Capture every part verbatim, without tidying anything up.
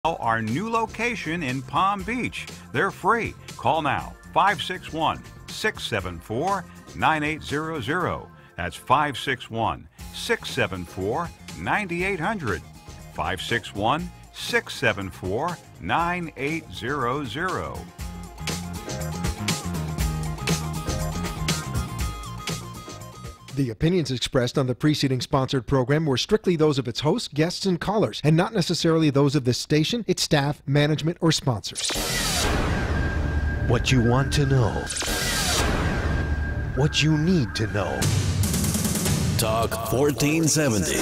Our new location in Palm Beach. They're free. Call now, five six one, six seven four, nine eight zero zero. That's five six one, six seven four, nine eight zero zero. five six one, six seven four, nine eight zero zero. The opinions expressed on the preceding sponsored program were strictly those of its hosts, guests, and callers, and not necessarily those of this station, its staff, management, or sponsors. What you want to know. What you need to know. Talk fourteen seventy,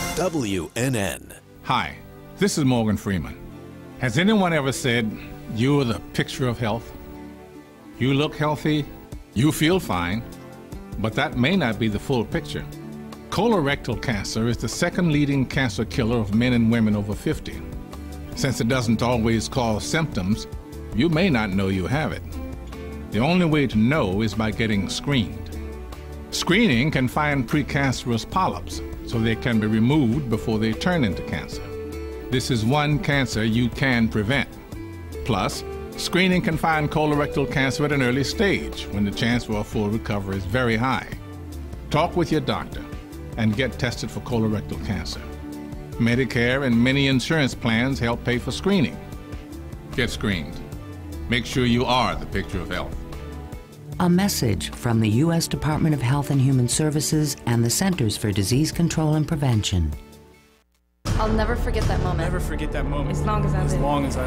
W N N. Hi, this is Morgan Freeman. Has anyone ever said, you're the picture of health? You look healthy, you feel fine, but that may not be the full picture. Colorectal cancer is the second leading cancer killer of men and women over fifty. Since it doesn't always cause symptoms, you may not know you have it. The only way to know is by getting screened. Screening can find precancerous polyps, so they can be removed before they turn into cancer. This is one cancer you can prevent. Plus, screening can find colorectal cancer at an early stage when the chance for a full recovery is very high. Talk with your doctor and get tested for colorectal cancer. Medicare and many insurance plans help pay for screening. Get screened. Make sure you are the picture of health. A message from the U S Department of Health and Human Services and the Centers for Disease Control and Prevention. I'll never forget that moment. Never forget that moment. As long as I live. As long as I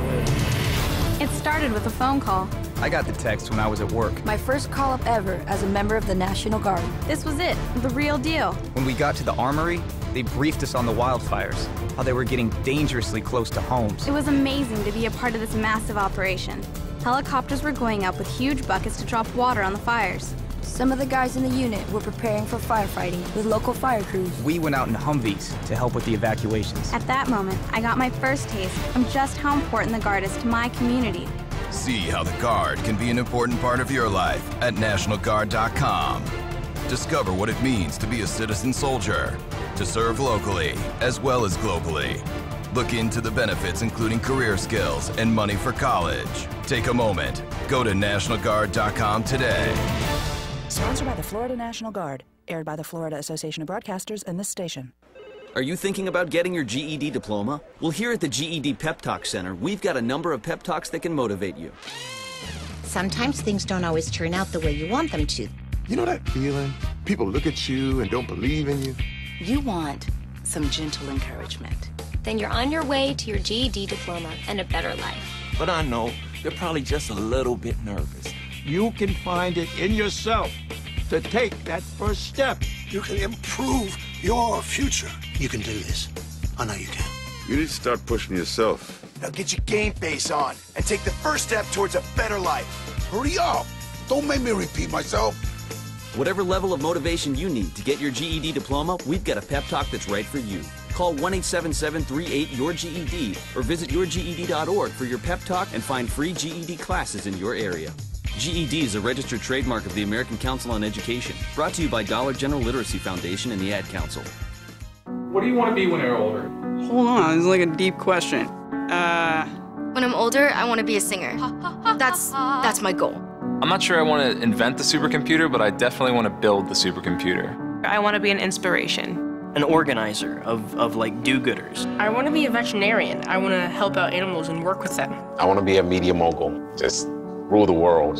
live. It started with a phone call. I got the text when I was at work. My first call-up ever as a member of the National Guard. This was it, the real deal. When we got to the armory, they briefed us on the wildfires, how they were getting dangerously close to homes. It was amazing to be a part of this massive operation. Helicopters were going up with huge buckets to drop water on the fires. Some of the guys in the unit were preparing for firefighting with local fire crews. We went out in Humvees to help with the evacuations. At that moment, I got my first taste from just how important the Guard is to my community. See how the Guard can be an important part of your life at National Guard dot com. Discover what it means to be a citizen soldier, to serve locally as well as globally. Look into the benefits, including career skills and money for college. Take a moment. Go to National Guard dot com today. Sponsored by the Florida National Guard. Aired by the Florida Association of Broadcasters and this station. Are you thinking about getting your G E D diploma? Well, here at the G E D Pep Talk Center, we've got a number of pep talks that can motivate you. Sometimes things don't always turn out the way you want them to. You know that feeling? People look at you and don't believe in you. You want some gentle encouragement. Then you're on your way to your G E D diploma and a better life. But I know you're probably just a little bit nervous. You can find it in yourself to take that first step. You can improve your future. You can do this. I know you can. You need to start pushing yourself. Now get your game face on and take the first step towards a better life. Hurry up. Don't make me repeat myself. Whatever level of motivation you need to get your G E D diploma, we've got a pep talk that's right for you. Call one eight seven seven, three eight, your G E D or visit your G E D dot org for your pep talk and find free G E D classes in your area. G E D is a registered trademark of the American Council on Education, brought to you by Dollar General Literacy Foundation and the Ad Council. What do you want to be when you're older? Hold on, it's like a deep question. Uh... When I'm older, I want to be a singer. That's, that's my goal. I'm not sure I want to invent the supercomputer, but I definitely want to build the supercomputer. I want to be an inspiration. An organizer of, of like do-gooders. I want to be a veterinarian. I want to help out animals and work with them. I want to be a media mogul. Just rule the world.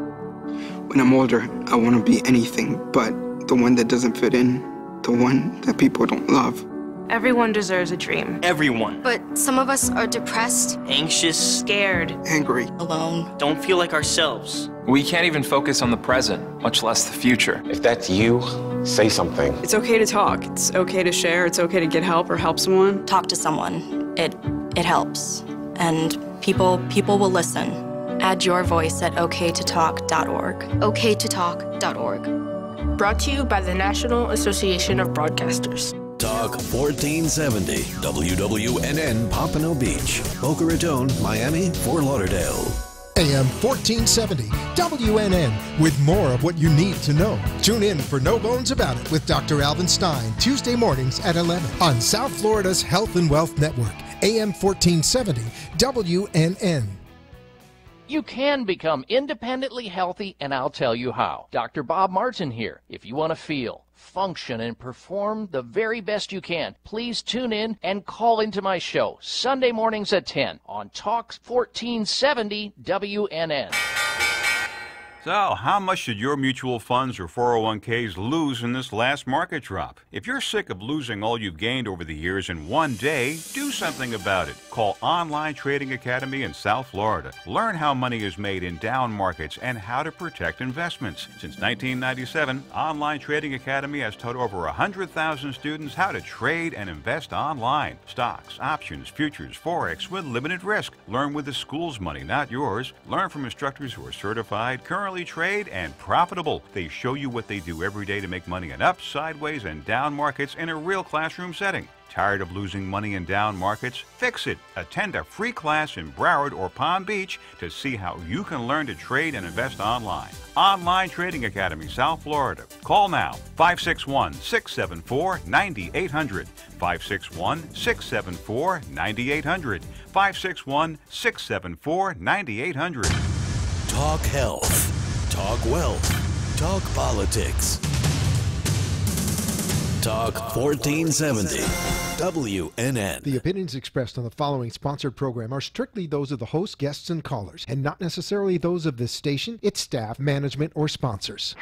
When I'm older, I want to be anything but the one that doesn't fit in, the one that people don't love. Everyone deserves a dream. Everyone. But some of us are depressed, anxious, scared, angry, alone. Don't feel like ourselves. We can't even focus on the present, much less the future. If that's you, say something. It's okay to talk. It's okay to share. It's okay to get help or help someone. Talk to someone. It it helps. And people people will listen. Add your voice at O K to talk dot org. O K to talk dot org. Brought to you by the National Association of Broadcasters. Talk fourteen seventy, W W N N Pompano Beach, Boca Raton, Miami, Fort Lauderdale. A M fourteen seventy, W N N, with more of what you need to know. Tune in for No Bones About It with Doctor Alvin Stein, Tuesday mornings at eleven on South Florida's Health and Wealth Network, A M fourteen seventy W N N. You can become independently healthy, and I'll tell you how. Doctor Bob Martin here. If you want to feel, function, and perform the very best you can, please tune in and call into my show Sunday mornings at ten on Talk fourteen seventy W N N. So, how much should your mutual funds or four oh one k's lose in this last market drop? If you're sick of losing all you've gained over the years in one day, do something about it. Call Online Trading Academy in South Florida. Learn how money is made in down markets and how to protect investments. Since nineteen ninety-seven, Online Trading Academy has taught over one hundred thousand students how to trade and invest online. Stocks, options, futures, forex with limited risk. Learn with the school's money, not yours. Learn from instructors who are certified, currently trade, and profitable. They show you what they do every day to make money in up, sideways, and down markets in a real classroom setting. Tired of losing money in down markets? Fix it. Attend a free class in Broward or Palm Beach to see how you can learn to trade and invest online. Online Trading Academy, South Florida. Call now, five six one, six seven four, nine eight zero zero, five six one, six seven four, nine eight zero zero, five six one, six seven four, nine eight zero zero. Talk health. Talk wealth. Talk politics. Talk fourteen seventy W N N. The opinions expressed on the following sponsored program are strictly those of the host, guests, and callers, and not necessarily those of this station, its staff, management, or sponsors.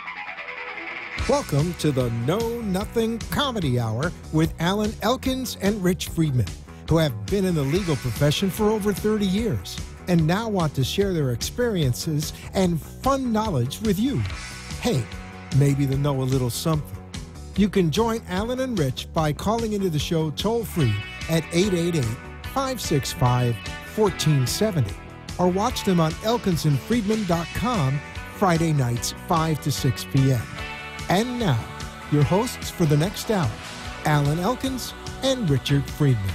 Welcome to the Know Nothing Comedy Hour with Alan Elkins and Rich Friedman, who have been in the legal profession for over thirty years. And now want to share their experiences and fun knowledge with you. Hey, maybe they know a little something. You can join Alan and Rich by calling into the show toll-free at eight eight eight, five six five, one four seven zero or watch them on elkins and friedman dot com Friday nights five to six p.m. And now, your hosts for the next hour, Alan Elkins and Richard Friedman.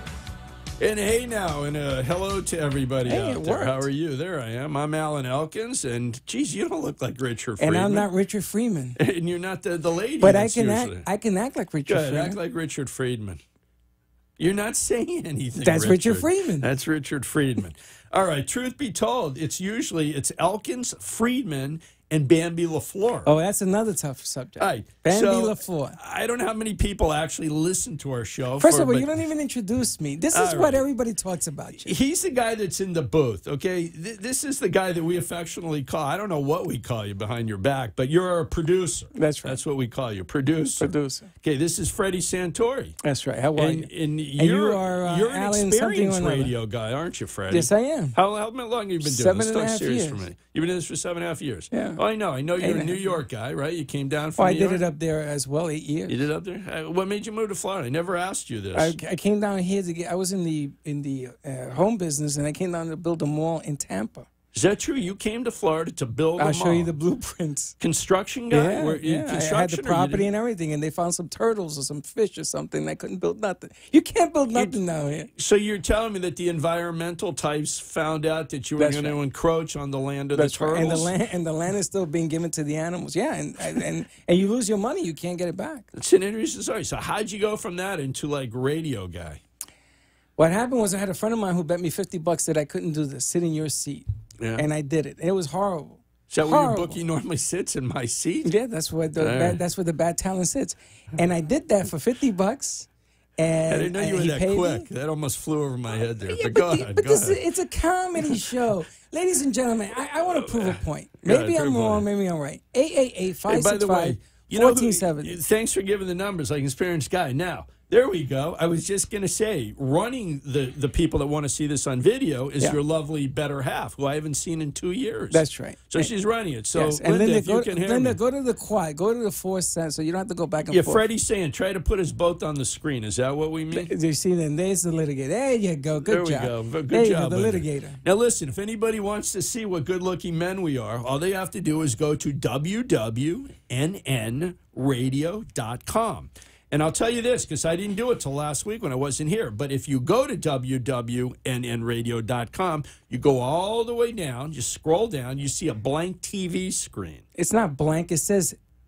And hey now, and uh, hello to everybody hey, out there. How are you? There I am. I'm Alan Elkins, and geez, you don't look like Richard and Friedman. And I'm not Richard Friedman. And you're not the, the lady. But I can usually. act. I can act like Richard Good, Friedman. act like Richard Friedman. You're not saying anything. That's Richard, Richard Friedman. That's Richard Friedman. All right. Truth be told, it's usually it's Elkins, Friedman, and Bambi LaFleur. Oh, that's another tough subject. All right. Bambi so, LaFleur. I don't know how many people actually listen to our show. First for, of all, but, you don't even introduce me. This is all what right. everybody talks about you. He's the guy that's in the booth, okay? Th- this is the guy that we affectionately call, I don't know what we call you behind your back, but you're a producer. That's right. That's what we call you, producer. Producer. Okay, this is Freddie Santori. That's right. How are and, you? And, and you're, you are uh, you're an Alan experienced something radio guy, aren't you, Freddie? Yes, I am. How, how long have you been seven doing this? And a Talk half serious years. for me. You've been in this for seven and a half years. Yeah. Oh, I know. I know you're Eight a New York guy, right? You came down from oh, New I York. did it up there as well, eight years. You did it up there? Uh, what made you move to Florida? I never asked you this. I, I came down here to get. I was in the in the uh, home business, and I came down to build a mall in Tampa. Is that true? You came to Florida to build a I'll mall? show you the blueprints. Construction guy? Yeah, Were, yeah. construction I had the property and everything, and they found some turtles or some fish or something. And I couldn't build nothing. You can't build nothing you, down here. So you're telling me that the environmental types found out that you were going right. to encroach on the land of That's the turtles? Right. And the land and the land is still being given to the animals. Yeah, and and, and and you lose your money, you can't get it back. It's an interesting story. So how'd you go from that into like radio guy? What happened was I had a friend of mine who bet me fifty bucks that I couldn't do this, sit in your seat. Yeah. And I did it. It was horrible. Is that horrible. where your bookie normally sits, in my seat? Yeah, that's where the right. bad, that's where the bad talent sits. And I did that for fifty bucks. And I didn't know you were that quick. Me. That almost flew over my head there. Yeah, but, but go the, ahead. But go this ahead. Is, it's a comedy show. Ladies and gentlemen, I, I want to prove a point. Maybe ahead, I'm wrong, maybe I'm right. eight eight eight, five six five, one four seven zero. Thanks for giving the numbers like an experienced guy. Now, there we go. I was just going to say, running the, the people that want to see this on video is yeah. your lovely better half, who I haven't seen in two years. That's right. So and, she's running it. So, yes. Linda, and Linda, if go, you can hear Linda, me. go to the quad. Go to the four cents so you don't have to go back and yeah, forth. Yeah, Freddie's saying, try to put us both on the screen. Is that what we mean? You see, then there's the litigator. There you go. Good there job. There we go. Good there job, you go, the Linda. litigator. Now, listen, if anybody wants to see what good-looking men we are, all they have to do is go to w w n n radio dot com. And I'll tell you this, because I didn't do it till last week when I wasn't here, but if you go to w w n n radio dot com, you go all the way down, you scroll down, you see a blank T V screen. It's not blank. It says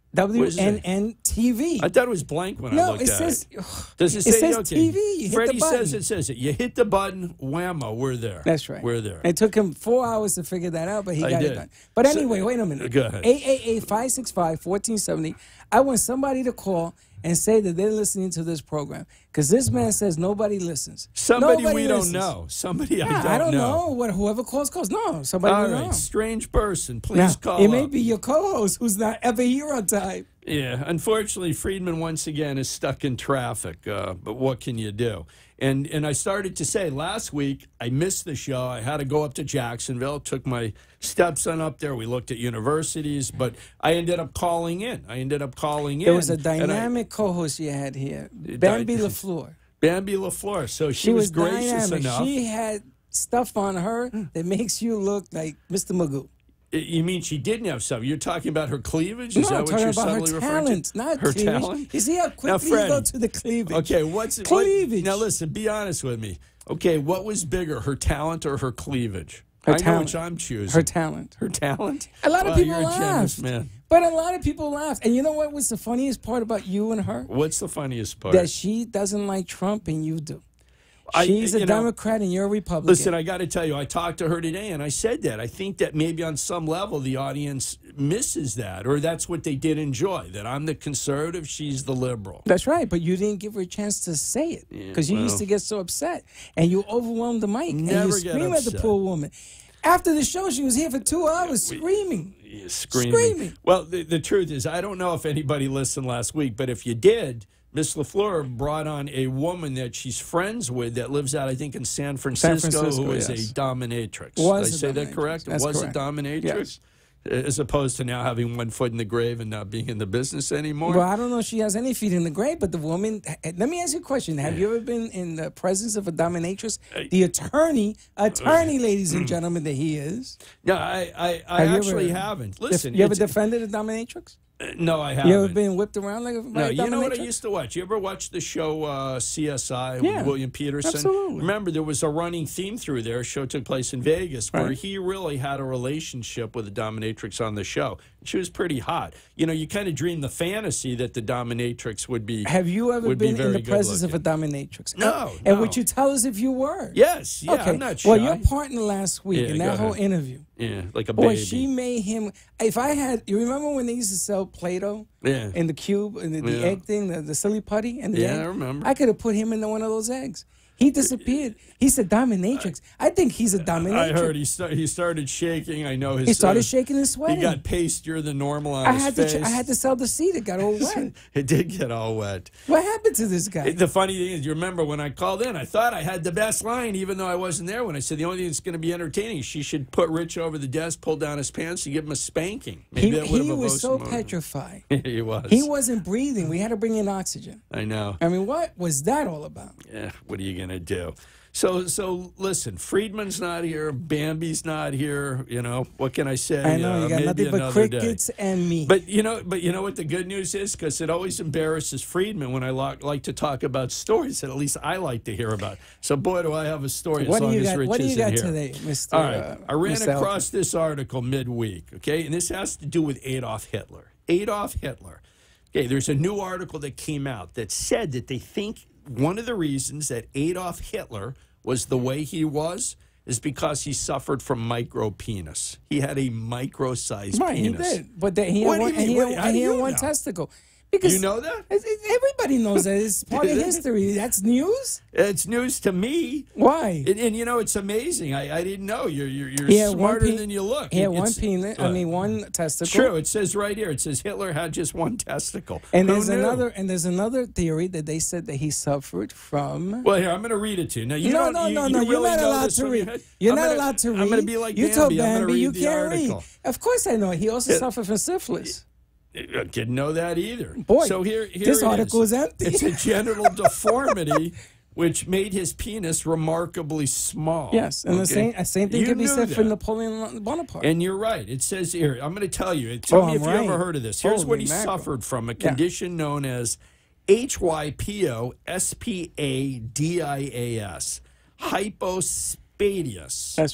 W N N T V. I thought it was blank when no, I looked it at says, it. Does it, it say says okay. T V? You hit Freddie the button. says it says it. You hit the button, whammo, we're there. That's right. We're there. It took him four hours to figure that out, but he I got did. it done. But So- anyway, wait a minute. Go ahead. eight eight eight, five six five, one four seven zero. I want somebody to call and say that they're listening to this program. Because this man says nobody listens. Somebody Nobody we listens. don't know. Somebody Yeah, I don't, I don't know. know. What whoever calls calls. No, somebody All we right, know. strange person. Please Now, call it may up. be your co-host who's not ever here on time. Yeah, unfortunately, Friedman once again is stuck in traffic. Uh, but what can you do? And and I started to say last week I missed the show. I had to go up to Jacksonville. Took my stepson up there. We looked at universities, but I ended up calling in. I ended up calling in. There was a and I- dynamic co-host you had here, Bambi LaFleur. Bambi LaFleur. So she, She was, was gracious dynamic. enough. She had stuff on her that makes you look like Mister Magoo. You mean she didn't have stuff? You're talking about her cleavage? Is No, that I'm what talking you're about her subtly referring talent, to? not her cleavage. talent. You see how Now, quickly you go Freddie, to the cleavage. Okay, what's what- cleavage? now listen, be honest with me. Okay, what was bigger, her talent or her cleavage? Her I know talent. which I'm choosing. Her talent. Her talent. A lot of Wow, people you're a generous laughed. man. But a lot of people laughed. And you know what was the funniest part about you and her? What's the funniest part? That she doesn't like Trump and you do. I- She's a you know, Democrat and you're a Republican. Listen, I got to tell you, I talked to her today, and I said that. I think that maybe on some level the audience misses that, or that's what they did enjoy, that I'm the conservative, she's the liberal. That's right, but you didn't give her a chance to say it because you well. used to get so upset and you overwhelmed the mic and Never you get scream at the upset. poor woman. After the show, she was here for two hours screaming. Screaming. Screaming. Well, the, the truth is, I don't know if anybody listened last week, but if you did, Miss LaFleur brought on a woman that she's friends with that lives out, I think, in San Francisco, Francisco, who is yes. a dominatrix. Was Did I a say that dominatrix. correct? That's was correct. a dominatrix? Yes. As opposed to now having one foot in the grave and not being in the business anymore? Well, I don't know if she has any feet in the grave, but the woman. Let me ask you a question: Have you ever been in the presence of a dominatrix? The attorney, attorney, ladies and gentlemen, that he is. No, I, I, I Have you actually ever- haven't. Listen, you ever it's- defended a dominatrix? Uh, no, I haven't. You ever been whipped around like a by No, a you know what I dominatrix? used to watch? You ever watch the show uh, C S I Yeah, with William Peterson? absolutely. Remember, there was a running theme through there. A show took place in Vegas where Right. he really had a relationship with a dominatrix on the show. She was pretty hot. You know, you kind of dream the fantasy that the dominatrix would be. Have you ever would be been in very the presence good-looking. of a dominatrix? No, And no. would you tell us if you were? Yes, yeah, okay. I'm not Well, shy. your partner last week Yeah, in go that whole ahead. interview. Yeah, like a Boy, baby. she made him. If I had, you remember when they used to sell Play-Doh? Yeah. In the cube, and the, the Yeah. egg thing, the, the silly putty, and the Yeah, egg. I remember. I could have put him into one of those eggs. He disappeared. He's a dominatrix. I think he's a dominatrix. I heard he start, he started shaking. I know his. He started uh, shaking and sweating. He got pastier than normal on I his had face. to. I had to sell the seed. It got all wet. It did get all wet. What happened to this guy? The funny thing is, you remember when I called in, I thought I had the best line, even though I wasn't there. When I said the only thing that's going to be entertaining, is she should put Rich over the desk, pull down his pants, and give him a spanking. Maybe He, that would he have was evoked so some more. petrified. He was. He wasn't breathing. We had to bring in oxygen. I know. I mean, what was that all about? Yeah, what are you going to do? So, so listen, Friedman's not here. Bambi's not here. You know, what can I say? I know, Uh, you got maybe nothing but another day. crickets and me. But you know, but you know what the good news is, because it always embarrasses Friedman when I lo- like to talk about stories that at least I like to hear about. So, boy, do I have a story. What as do long you as got- Rich what do you isn't got here. today, Mister All right, uh, I ran Mister across this article midweek. Okay, and this has to do with Adolf Hitler. Adolf Hitler. Okay, there's a new article that came out that said that they think one of the reasons that Adolf Hitler was the way he was is because he suffered from micro penis. He had a micro-sized Right, penis. he did. But that he What had do one, you and mean? he What- had, how and do he had you one know? testicle. Because You know that? it- it- everybody knows that. It's part of history. That's news? It's news to me. Why? And, and you know, it's amazing. I, I didn't know. You're you're, you're He had one smarter pe- than you look. He had It's- one penis. I uh, mean, one testicle. True. It says right here. It says Hitler had just one testicle. And Who there's knew? another. And there's another theory that they said that he suffered from. Well, here I'm going to read it to you. Now you no, don't. no, you, no, you no. really You're not know allowed this to from your read. head? You're I'm not gonna- allowed to read. I'm going to be like you Bambi. told I'm going to Bambi read you the can't article. read. Of course I know. He also Yeah. suffered from syphilis. I didn't know that either. Boy, so here, here this it article is. is empty. It's a genital deformity, which made his penis remarkably small. Yes, and the Okay? same same thing You can be knew said for that. Napoleon Bonaparte. And you're right. It says here, I'm going to tell you. Tell Oh, me if I'm you right. ever heard of this. Here's what Holy he mackerel. suffered from, a Yeah. condition known as H Y P O S P A D I A S, hypospadias. That's right.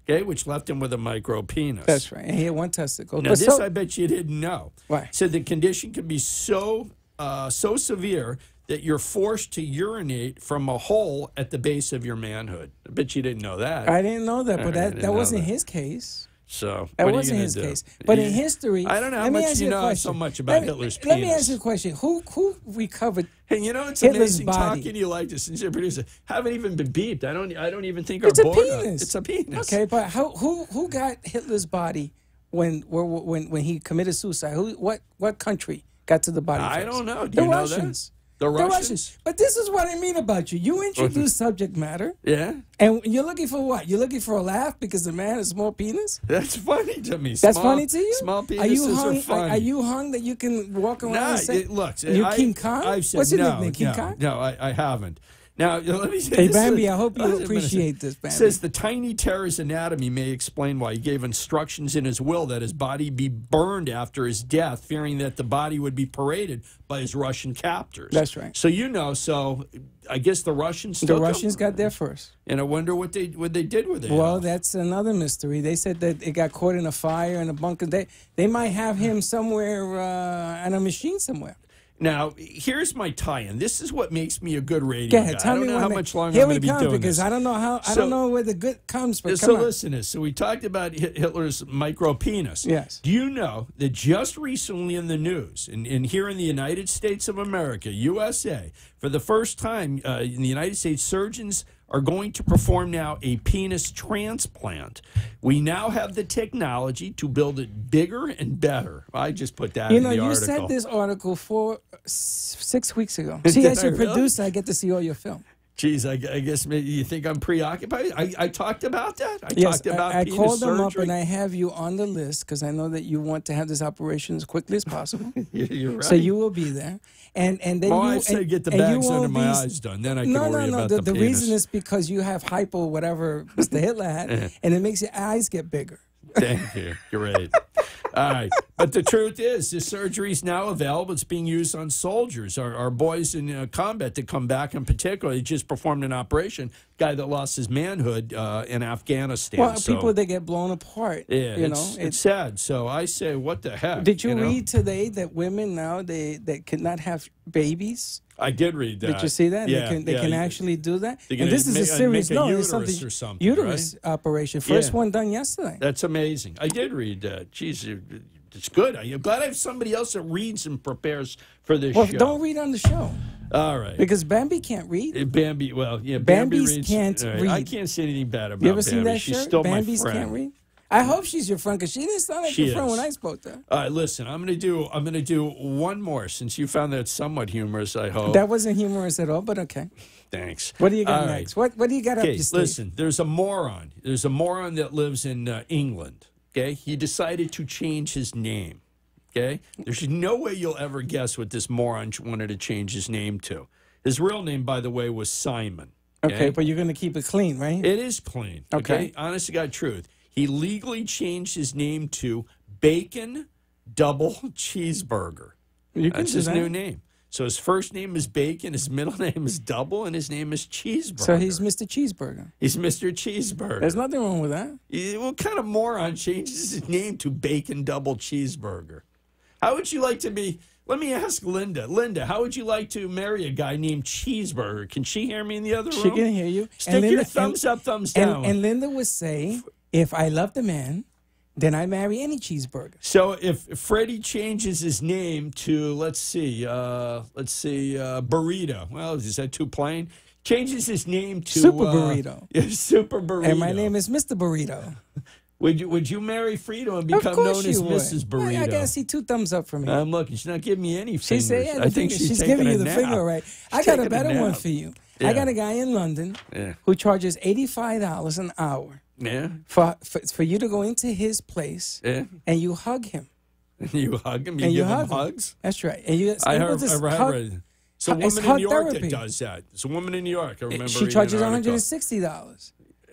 Okay, which left him with a micro penis. That's right. And he had one testicle. Now, But this so- I bet you didn't know. Why? Said the condition can be so uh, so severe that you're forced to urinate from a hole at the base of your manhood. I bet you didn't know that. I didn't know that, I but that, didn't that know wasn't that. his case. So That what are you wasn't gonna his do? case. But You- in history, I don't know how let me much ask you you a know question. so much about let me, Hitler's Let me penis. ask you a question. Who who recovered Hey, you know, it's Hitler's amazing body? talking to you like this. And your producer haven't even been beeped. I don't. I don't even think our It's a board. penis. It's a penis. Okay, but how, who who got Hitler's body when when when he committed suicide? Who what what country got to the body? I first? don't know. Do the you know Russians. that? The The Russians. But this is what I mean about you. You introduce subject matter, Yeah, and you're looking for what? You're looking for a laugh because the man has a small penis. that's funny to me. That's Small- funny to you. Small penises are you hung? are funny. Are you hung that you can walk around Nah, and say, it, look, "You I, King Kong"? I've said What's your no, nickname, King no, Kong? No, I, I haven't. Now, let me say Hey, this Bambi, is- I hope you Wait a minute. appreciate this, Bambi. Says the tiny terror's anatomy may explain why he gave instructions in his will that his body be burned after his death, fearing that the body would be paraded by his Russian captors. That's right. So you know, so I guess the Russians The took him, Russians got there first. and I wonder what they what they did with it. Well, that's another mystery. They said that it got caught in a fire in a bunker. They they might have him somewhere uh, on a machine somewhere. Now, here's my tie-in. This is what makes me a good radio Go ahead, guy. tell I don't me know when how they- much longer Here I'm we going to be come, doing because this. I don't know how I So- don't know where the good comes from. So Come on. listen to this. So we talked about Hit- Hitler's micro penis. Yes. Do you know that just recently in the news, and, and here in the United States of America, U S A, for the first time uh, in the United States, surgeons are going to perform now a penis transplant. We now have the technology to build it bigger and better. I just put that You in know, the you article. said this article four, s- six weeks ago. Did See, as I your really? producer, I get to see all your film. Geez, I, I guess maybe you think I'm preoccupied. I, I talked about that. I Yes, talked about I, I penis called them up surgery. and I have you on the list because I know that you want to have this operation as quickly as possible. You're right. So you will be there, and and then Well, you I say and- get the and you bags under won't my be- eyes done. Then I can no, worry no, no. about the, the, the penis. reason is because you have hypo, whatever Mister Hitler had, and it makes your eyes get bigger. Thank you. Great. All right. But the truth is, this surgery is now available. It's being used on soldiers, our, our boys in uh, combat that come back in particular. They just performed an operation, guy that lost his manhood uh, in Afghanistan. Well, so, people that get blown apart. yeah, you it's, know, it's sad. So I say, what the heck? Did you, know? read today that women now they that could not have babies? I did read that. Did you see that? Yeah, they can, they yeah. can actually do that. They And can this is make- a uh, serious make a no, it's uterus something or something, uterus operation. First Yeah. one done yesterday. That's amazing. I did read that. Jeez, it- it's good. I'm glad I have somebody else that reads and prepares for this Well, show. don't read on the show All right. because Bambi can't read. Uh, Bambi, well, yeah, Bambi Bambies reads, can't all right, read. I can't say anything bad about You ever Bambi. seen that She's shirt? still Bambies my friend. can't read. I hope she's your friend because she didn't sound like She your friend is. when I spoke to her. All right, listen, I'm gonna do. I'm gonna do one more since you found that somewhat humorous. I hope That wasn't humorous at all, but okay. Thanks. What do you got All right. next? What What do you got up Okay, your sleeve? listen. There's a moron. There's a moron that lives in uh, England. Okay, he decided to change his name. Okay, there's no way you'll ever guess what this moron wanted to change his name to. His real name, by the way, was Simon. Okay, but you're going to keep it clean, right? It is clean. Okay. Okay. Honest to God truth. He legally changed his name to Bacon Double Cheeseburger. You can That's do his that. new name. So his first name is Bacon, his middle name is Double, and his name is Cheeseburger. So he's Mister Cheeseburger. He's Mister Cheeseburger. There's nothing wrong with that. Yeah, what kind of moron changes his name to Bacon Double Cheeseburger? How would you like to be? Let me ask Linda. Linda, how would you like to marry a guy named Cheeseburger? Can she hear me in the other room? She can hear you. Stick your thumbs up, thumbs and, down. And Linda would say, if I love the man, then I marry any cheeseburger. So if Freddie changes his name to, let's see, uh, let's see, uh, Burrito. Well, is that too plain? Changes his name to Super uh, Burrito. yeah, Super Burrito. And my name is Mister Burrito. Would you Would you marry Frito and Of become course known as you would. Missus Burrito? I, I gotta see two thumbs up from you. I'm looking. She's not giving me any She fingers. said, yeah, I the think finger. she's, she's taking giving a you the nap. finger, right? I She's got a taking better one nap. for you. Yeah. I got a guy in London Yeah. who charges eighty-five dollars an hour Yeah. for, for for you to go into his place Yeah. and you hug him. You hug him. You and give you him hug him. hugs. That's right. And you I it heard. was this I hug- read. It's a it's woman in hug New York therapy. that does that. It's a woman in New York. I remember. She reading charges an one hundred article. and sixty dollars.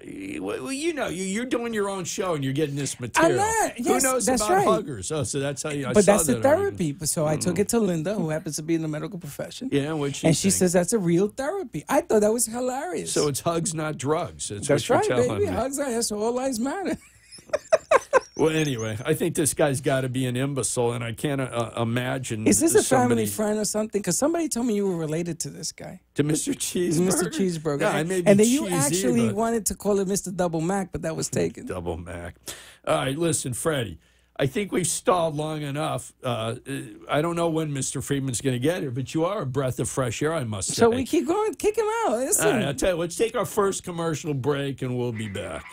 Well, you know, you, you're doing your own show and you're getting this material. not. Yes, Who knows that's about right. huggers? Oh, so that's how you. I but saw that's the that therapy. So I took it to Linda, who happens to be in the medical profession. Yeah, what she and she think? says that's a real therapy. I thought that was hilarious. So it's hugs, not drugs. That's, That's what right, you're telling baby. me. Hugs, that's all lives matter. Well, anyway, I think this guy's got to be an imbecile, and I can't uh, imagine. Is this a somebody, family friend or something? Because somebody told me you were related to this guy. To Mister Cheeseburger? Mister Cheeseburger. Yeah, I and may be and then you cheesy, actually but- wanted to call it Mister Double Mac, but that was taken. Double Mac. All right, listen, Freddie. I think we've stalled long enough. Uh, I don't know when Mister Friedman's going to get here, but you are a breath of fresh air, I must say. So we keep going, kick him out. Listen. All right, I'll tell you, let's take our first commercial break, and we'll be back.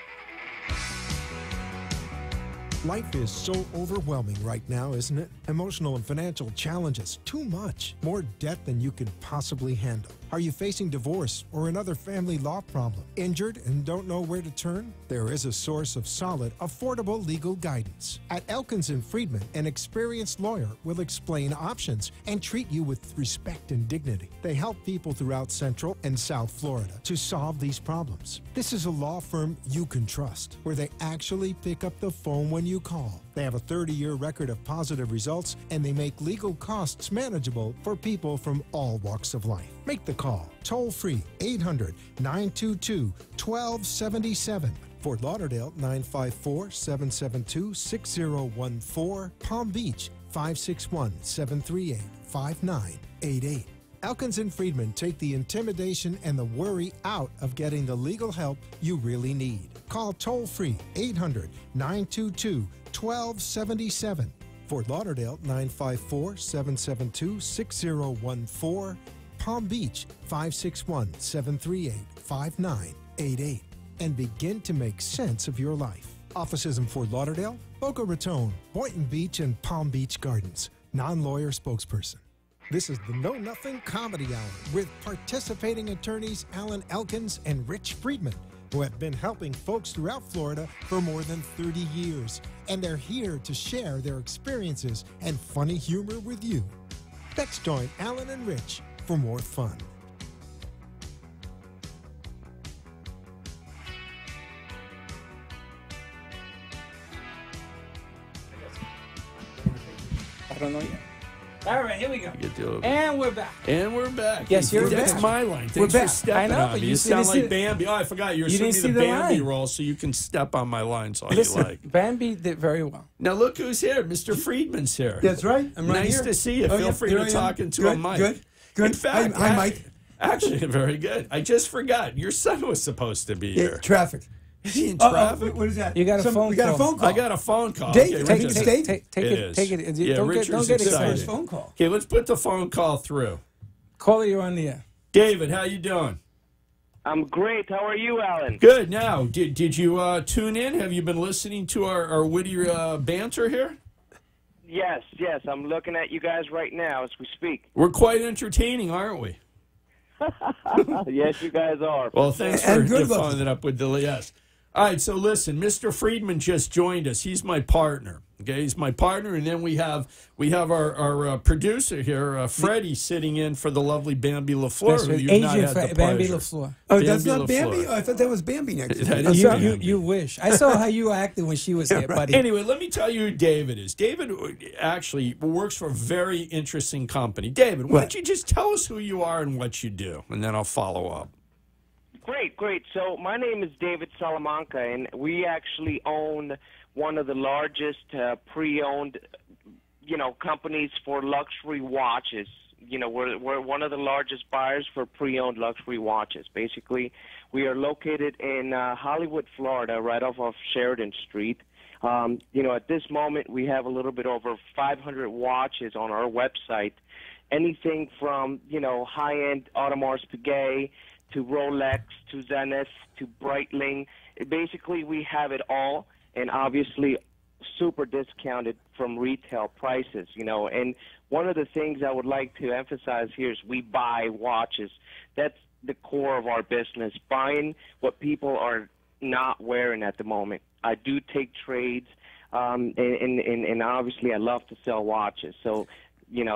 Life is so overwhelming right now, isn't it? Emotional and financial challenges, too much. More debt than you could possibly handle. Are you facing divorce or another family law problem? Injured and don't know where to turn? There is a source of solid, affordable legal guidance. At Elkins and Friedman, an experienced lawyer will explain options and treat you with respect and dignity. They help people throughout Central and South Florida to solve these problems. This is a law firm you can trust, where they actually pick up the phone when you call. They have a thirty-year record of positive results, and they make legal costs manageable for people from all walks of life. Make the call, toll-free, eight hundred, nine two two, one two seven seven. Fort Lauderdale, nine five four, seven seven two, six zero one four. Palm Beach, five six one, seven three eight, five nine eight eight. Elkins and Friedman take the intimidation and the worry out of getting the legal help you really need. Call toll-free, eight hundred, nine two two, one two seven seven. Fort Lauderdale, nine five four, seven seven two, six zero one four. Palm Beach, five six one, seven three eight, five nine eight eight. And begin to make sense of your life. Offices in Fort Lauderdale, Boca Raton, Boynton Beach, and Palm Beach Gardens. Non-lawyer spokesperson. This is the Know Nothing Comedy Hour with participating attorneys Alan Elkins and Rich Friedman, who have been helping folks throughout Florida for more than thirty years. And they're here to share their experiences and funny humor with you. Let's join Alan and Rich for more fun. I don't know yet. All right, here we go. Get to it. And we're back. And we're back. Yes, you're That's back. my line. We're Thanks back. for stepping I know, on but me. you You see- sound you see- like Bambi. Oh, I forgot. You're You sending didn't me the see the Bambi line. roll so you can step on my lines all Listen, you like. Bambi did very well. Now look who's here. Mister Friedman's here. That's right. I'm right nice here. to see you. Oh, Feel yeah, free here to I am. talk into Good, a mic. good, good. In fact, Hi- hi, ac- Mike. Actually, very good. I just forgot. Your son was supposed to be Yeah, here. traffic. Is he in Uh-oh, traffic? what is that? You got a Some- phone we got call. a phone call. I got a phone call. Dave, Okay, I think Richard's- it's Dave. Take, take It it, is. take it. Yeah, don't get, Richard's don't get excited. excited. Phone call. Okay, let's put the phone call through. Caller, you're on the air. David, how you doing? I'm great. How are you, Alan? Good. Now, did did you uh, tune in? Have you been listening to our, our witty uh, banter here? Yes, yes. I'm looking at you guys right now as we speak. We're quite entertaining, aren't we? Yes, you guys are. Well, thanks for And good following it up with the yes. All right, so listen, Mister Friedman just joined us. He's my partner. Okay, he's my partner, and then we have we have our our uh, producer here, uh, Freddie, sitting in for the lovely Bambi LaFleur, That's who right. you've Agent not had Fra- the Bambi pleasure. LaFleur. Oh, that's Bambi not Bambi? LaFleur. Oh, I thought that was Bambi next to That me. is You, Bambi. you, you wish. I saw how you acted when she was here, buddy. Anyway, let me tell you who David is. David actually works for a very interesting company. David, why What? don't you just tell us who you are and what you do, and then I'll follow up. Great, great. So my name is David Salamanca, and we actually own one of the largest uh, pre-owned, you know, companies for luxury watches. You know, we're we're one of the largest buyers for pre-owned luxury watches. Basically, we are located in uh, Hollywood, Florida, right off of Sheridan Street. Um, you know, at this moment, we have a little bit over five hundred watches on our website. Anything from, you know, high-end Audemars Piguet to Rolex, to Zenith, to Breitling. Basically, we have it all, and obviously super discounted from retail prices, you know. And one of the things I would like to emphasize here is we buy watches. That's the core of our business, buying what people are not wearing at the moment. I do take trades, um, and, and, and obviously I love to sell watches. So, you know,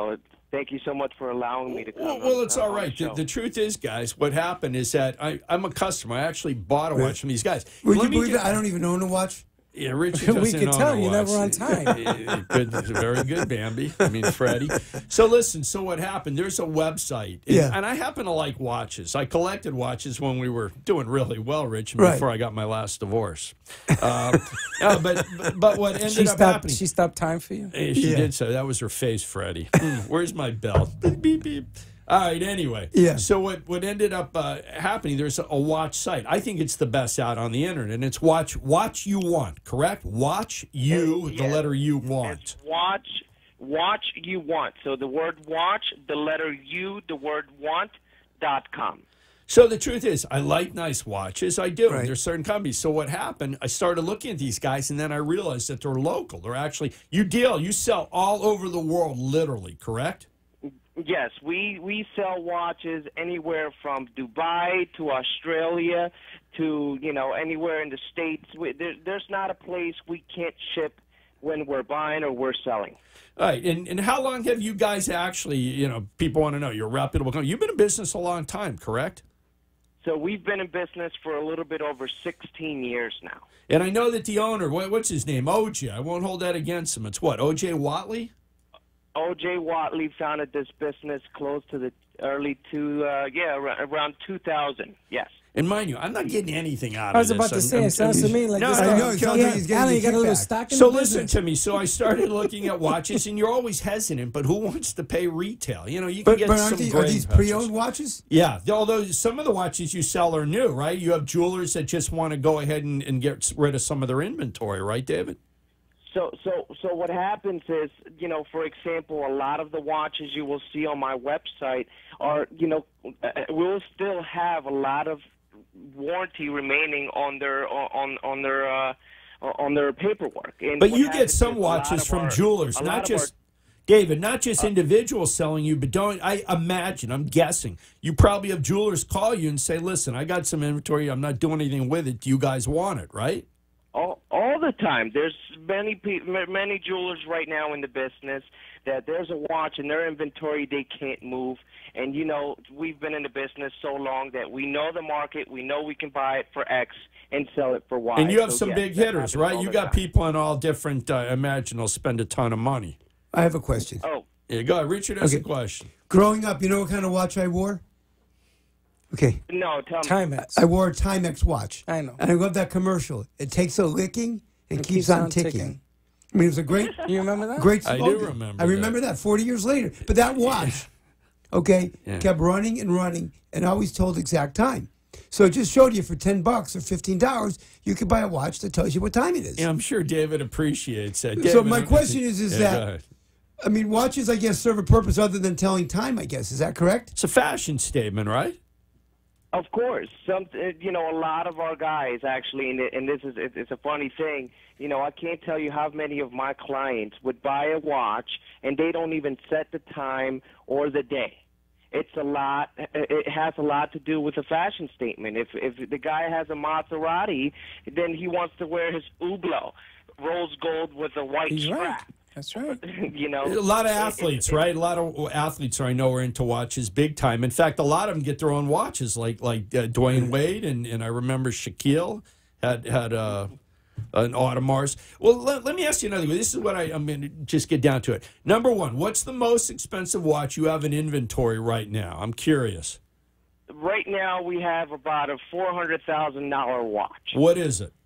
Thank you so much for allowing me to come. Well, well it's on, all on right. the The, show. the truth is, guys, what happened is that I, I'm a customer. I actually bought a watch from these guys. Would Let you me believe get- it? I don't even own a watch. Yeah, Richard We doesn't could own tell a you're watch. never on time. Good, very good, Bambi. I mean, Freddie. So listen, so what happened, there's a website. And, Yeah. and I happen to like watches. I collected watches when we were doing really well, Rich, Right. before I got my last divorce. Um, uh, but, but what ended She up stopped. happening... She stopped time for you. Eh, she Yeah. did so. That was her face, Freddie. Mm, where's my belt? Beep, beep, beep. All right, anyway. Yeah. So what, what ended up uh, happening, there's a, a watch site. I think it's the best out on the internet, and it's Watch Watch You Want, correct? Watch You, the Yes. letter You Want. It's watch, watch you want. So the word watch, the letter U, the word want, dot com. So the truth is, I like nice watches. I do. Right. There's certain companies. So what happened, I started looking at these guys, and then I realized that they're local. They're actually, you deal, you sell all over the world, literally, correct? Yes, we, we sell watches anywhere from Dubai to Australia to, you know, anywhere in the States. We, there, there's not a place we can't ship when we're buying or we're selling. All right, and, and how long have you guys actually, you know, people want to know, you're a reputable company. You've been in business a long time, correct? So we've been in business for a little bit over sixteen years now. And I know that the owner, what, what's his name? O J. I won't hold that against him. It's what, O J Watley? O J Watley founded this business close to the early two, uh, yeah, ar- around two thousand, yes. And mind you, I'm not getting anything out of this. I was about to I'm- say, I'm- it sounds to me like No, this no, guy. no, know, it sounds yeah, like he's getting Alan, the you got a little kickback. stock in So the listen business. to me. So I started looking at watches, and you're always hesitant, but who wants to pay retail? You know, you can But, get but some aren't these, are great these watches. pre-owned watches? Yeah, although some of the watches you sell are new, right? You have jewelers that just want to go ahead and, and get rid of some of their inventory, right, David? So, so, so what happens is, you know, for example, a lot of the watches you will see on my website are, you know, uh, we'll still have a lot of warranty remaining on their on on their uh, on their paperwork. And But what you get happens some is a lot watches of from our- jewelers, a lot not of just our- David, not just individuals selling you, but don't I imagine, I'm guessing, you probably have jewelers call you and say, listen, I got some inventory, I'm not doing anything with it. Do you guys want it, right? All, all the time. There's many pe- many jewelers right now in the business that there's a watch in their inventory they can't move. And, you know, we've been in the business so long that we know the market. We know we can buy it for X and sell it for Y. And you have So, some yes, big that hitters, happens right? all You the got time. people in all different, uh, imagine they'll spend a ton of money. I have a question. Oh. Yeah, go ahead. Richard has Okay. a question. Growing up, you know what kind of watch I wore? Okay. No, tell me. Timex. I wore a Timex watch. I know. And I love that commercial. It takes a licking and It keeps, keeps on, on ticking. ticking. I mean, it was a great, You remember that? great I do slogan. remember I remember that. forty years later. But that watch, okay, Yeah. kept running and running and always told exact time. So it just showed you for ten bucks or fifteen dollars, you could buy a watch that tells you what time it is. Yeah, I'm sure David appreciates that. So David, my question is, is Yeah, that- go ahead. I mean, watches, I guess, serve a purpose other than telling time, I guess. Is that correct? It's a fashion statement, right? Of course, some uh, you know a lot of our guys actually, and, and this is it- it's a funny thing. You know, I can't tell you how many of my clients would buy a watch and they don't even set the time or the day. It's a lot. It has a lot to do with a fashion statement. If if the guy has a Maserati, then he wants to wear his Hublot, rose gold with a white He's right. strap. That's right. You know, A lot of it- it- athletes, it- right? A lot of athletes I know are into watches big time. In fact, a lot of them get their own watches, like like uh, Dwayne Wade, and, and I remember Shaquille had had uh, an Audemars. Well, let, let me ask you another one. This is what I, I'm going to just get down to it. Number one, what's the most expensive watch you have in inventory right now? I'm curious. Right now, we have about a four hundred thousand dollar watch. What is it?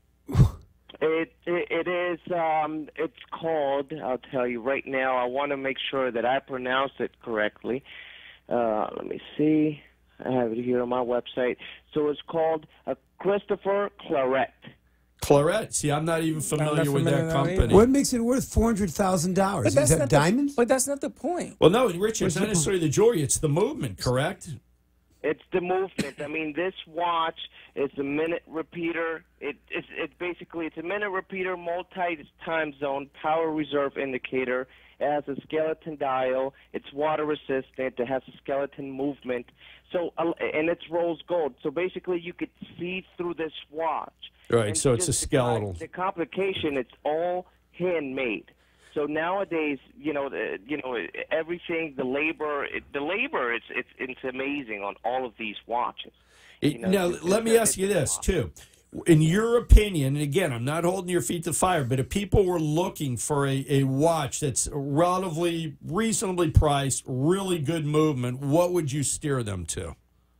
It, it it is um it's called, I'll tell you right now, I want to make sure that I pronounce it correctly. Uh let me see. I have it here on my website. So it's called a Christopher Claret. Claret. See, I'm not even familiar with familiar that with that company. either. What makes it worth four hundred thousand dollars? Is that not diamonds? The, but that's not the point. Well, no, Richard, it's What's not the- necessarily the jewelry, it's the movement, correct? It's the movement. I mean, this watch is a minute repeater. It, it's it's basically it's a minute repeater, multi-time zone, power reserve indicator. It has a skeleton dial. It's water resistant. It has a skeleton movement. So uh, and it's rose gold. So basically, you could see through this watch. Right, And so it's a just the- skeletal. The complication, it's all handmade. So nowadays, you know, the, you know, everything, the labor, it, the labor, it's it's it's amazing on all of these watches. You know, now, it's- let me it's- ask you this, too. In your opinion, and again, I'm not holding your feet to the fire, but if people were looking for a, a watch that's relatively reasonably priced, really good movement, what would you steer them to?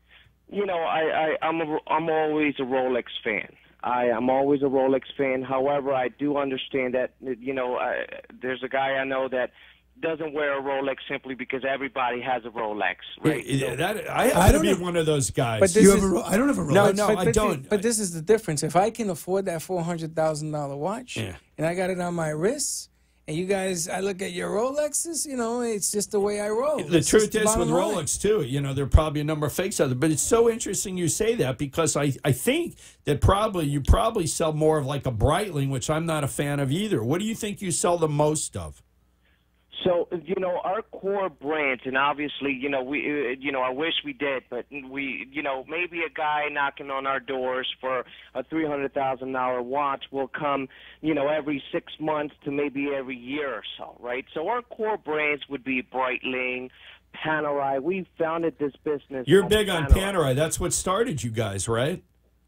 You know, I, I I'm a, I'm always a Rolex fan. I am always a Rolex fan. However, I do understand that, you know, I, there's a guy I know that doesn't wear a Rolex simply because everybody has a Rolex, right? Yeah, So- that, I happen to be one of those guys. But this You is, have a Ro- I don't have a Rolex. No, no, but, I but don't. thi- but this is the difference. If I can afford that four hundred thousand dollar watch, Yeah. and I got it on my wrist, and you guys, I look at your Rolexes, you know, it's just the way I roll. The It's truth just the is with bottom line. Rolex, too, you know, there are probably a number of fakes out there. But it's so interesting you say that because I, I think that probably you probably sell more of like a Breitling, which I'm not a fan of either. What do you think you sell the most of? So, you know, our core brands, and obviously, you know, we, uh, you know, I wish we did, but we, you know, maybe a guy knocking on our doors for a three hundred thousand dollar watch will come, you know, every six months to maybe every year or so, right? So our core brands would be Breitling, Panerai. We founded this business. You're big on Panerai. That's what started you guys, right?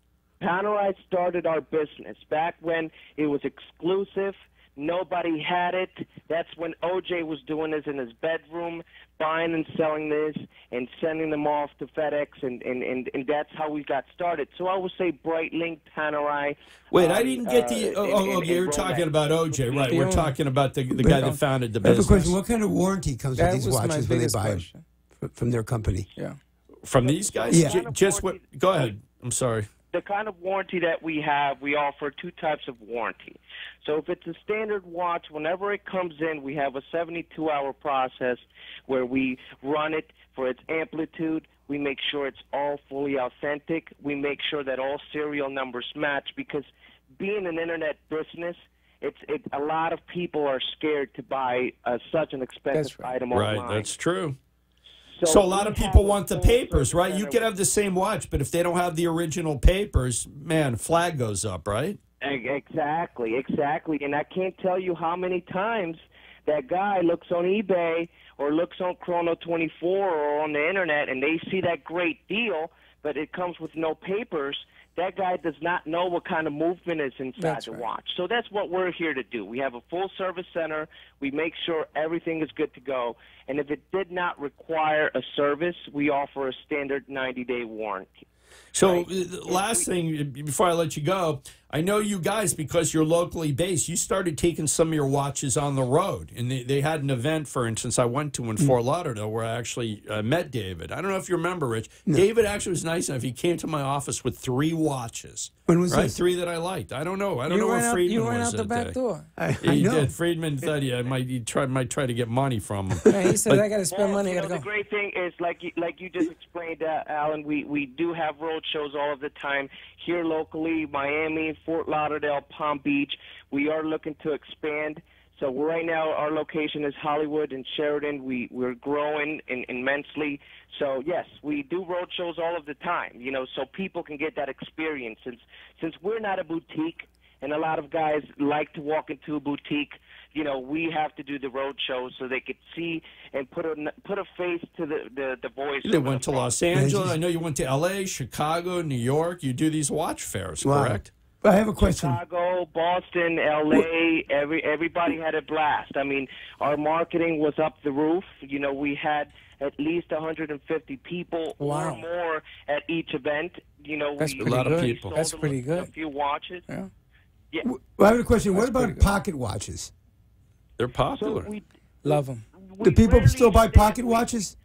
Panerai started our business back when it was exclusive. Nobody had it. That's when O J was doing this in his bedroom, buying and selling this and sending them off to FedEx, and, and, and, and that's how we got started. So I would say Breitling, Panerai. Wait, um, I didn't get uh, the. Oh, and- oh, and- oh, and you're Rolex. talking about O J, right? We're talking about the the But- guy that founded the I have a business. question. What kind of warranty comes That with these was my watches when they biggest buy question. them from their company? Yeah. From these guys? Yeah. J- just what? Go ahead. I'm sorry. The kind of warranty that we have, we offer two types of warranty. So if it's a standard watch, whenever it comes in, we have a seventy-two hour process where we run it for its amplitude. We make sure it's all fully authentic. We make sure that all serial numbers match, because being an internet business, it's it, a lot of people are scared to buy uh, such an expensive item Right, online. that's true. So So, a lot we of people have want the a full papers, service right? You center. could have the same watch, but if they don't have the original papers, man, flag goes up, right? E- Exactly, exactly. And I can't tell you how many times that guy looks on eBay or looks on Chrono twenty-four or on the internet and they see that great deal, but it comes with no papers. That guy does not know what kind of movement is inside That's the right. watch. So that's what we're here to do. We have a full service center. We make sure everything is good to go. And if it did not require a service, we offer a standard ninety day warranty. So, uh, the last thing uh, before I let you go, I know you guys, because you're locally based, you started taking some of your watches on the road. And they, they had an event, for instance, I went to in Mm. Fort Lauderdale where I actually uh, met David. I don't know if you remember, Rich. David actually was nice enough. He came to my office with three watches. When was right? this? Three that I liked. I don't know. I don't You know ran where out- Friedman you ran was out the that back day. door. I, I He know. did. Friedman thought he might he tried might try to get money from him. Man, he said, But- I got to spend Well, money. I you got know, to the go. great thing is, like you, like you just explained, uh, Alan, we, we do have road shows all of the time here locally, Miami, Fort Lauderdale, Palm Beach. We are looking to expand. So right now our location is Hollywood and Sheridan. We, we're growing in, immensely. So, yes, we do road shows all of the time, you know, so people can get that experience. Since, since we're not a boutique, and a lot of guys like to walk into a boutique, you know, we have to do the road shows so they could see and put a put a face to the the, the voice. They over went the to Los Angeles. I know you went to L A, Chicago, New York. You do these watch fairs, Wow. correct? I have a question. Chicago, Boston, L A, every everybody had a blast. I mean, our marketing was up the roof. You know, we had at least one hundred fifty people Wow. or more at each event. You know, That's we, pretty A lot of good. people. sold That's a- pretty A good. few watches. Yeah. Yeah. Well, I have a question. What That's about pretty good. pocket watches? They're popular. So we, Love them. we Do people rarely still buy stand- pocket watches?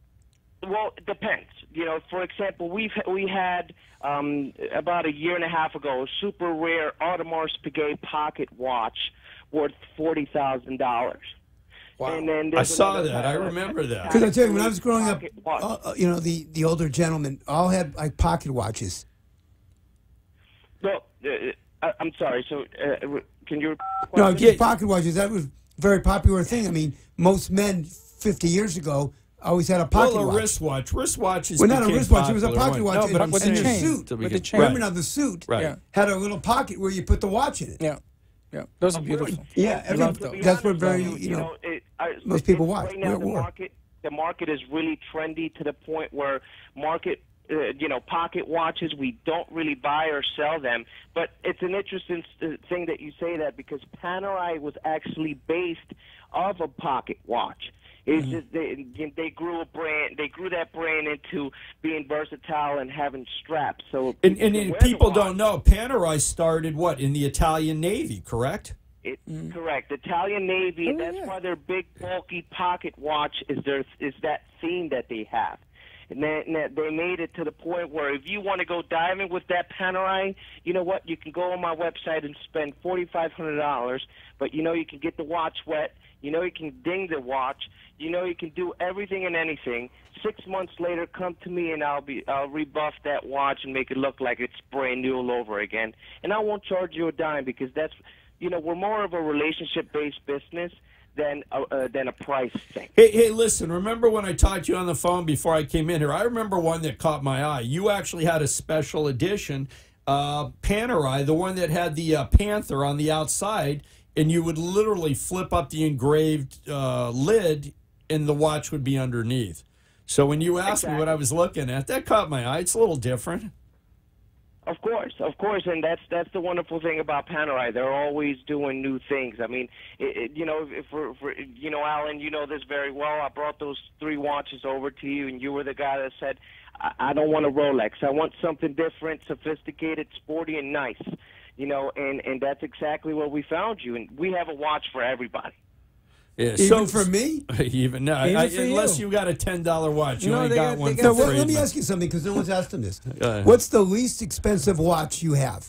Well, it depends. You know, for example, we've we had um, about a year and a half ago a super rare Audemars Piguet pocket watch worth forty thousand dollars. Wow. And then I there's saw another- that. I remember that. Because I tell you, when I was growing up, Pocket watch. uh, uh, you know, the, the older gentlemen all had like pocket watches. Well, uh, I, I'm sorry. So, uh, can you? No, question? just pocket watches. That was a very popular thing. I mean, most men fifty years ago always had a pocket well, a watch. wristwatch. Wristwatches. Well, not a became wristwatch. It was a popular pocket when- watch. No, but and, I'm with and the your saying chain. suit. to With begin- the chain. Remember now, the suit Right. Yeah. had a little pocket where you put the watch in it. Yeah. Yeah, those are beautiful. Yeah, I every, love those. that's what very, You you know, it, I, most it- people it- watch. Right now, We're at the war. market, the market is really trendy to the point where market, uh, you know, pocket watches, we don't really buy or sell them. But it's an interesting s- thing that you say that because Panerai was actually based off a pocket watch. It's Mm-hmm. just they they grew a brand. They grew that brand into being versatile and having straps. So And, and, can and wear the people watch. don't know, Panerai started, what, in the Italian Navy, correct? It, Correct. Italian Navy. Oh, that's yeah. why their big bulky pocket watch is their is that theme that they have. And then and that they made it to the point where if you want to go diving with that Panerai, you know what? You can go on my website and spend forty five hundred dollars. But you know you can get the watch wet. You know you can ding the watch. You know you can do everything and anything. Six months later, come to me and I'll be I'll rebuff that watch and make it look like it's brand new all over again. And I won't charge you a dime because that's, you know, we're more of a relationship-based business than a, uh, than a price thing. Hey, hey, listen, remember when I talked to you on the phone before I came in here? I remember one that caught my eye. You actually had a special edition, uh, Panerai, the one that had the uh, panther on the outside, and you would literally flip up the engraved uh, lid, and the watch would be underneath. So when you asked Exactly. me what I was looking at, that caught my eye. It's a little different. Of course, of course, and that's that's the wonderful thing about Panerai. They're always doing new things. I mean, it, it, you know, if for, for you know, Alan, you know this very well. I brought those three watches over to you, and you were the guy that said, "I, I don't want a Rolex. I want something different, sophisticated, sporty, and nice." You know, and and that's exactly where we found you. And we have a watch for everybody. Yeah, Even for me? Even no, Even I, for unless you. you got a ten dollar watch, you No, ain't they got, got- one. they for got- So, well, let me Friedman. ask you something because no one's asked him this. Go ahead. What's the least expensive watch you have?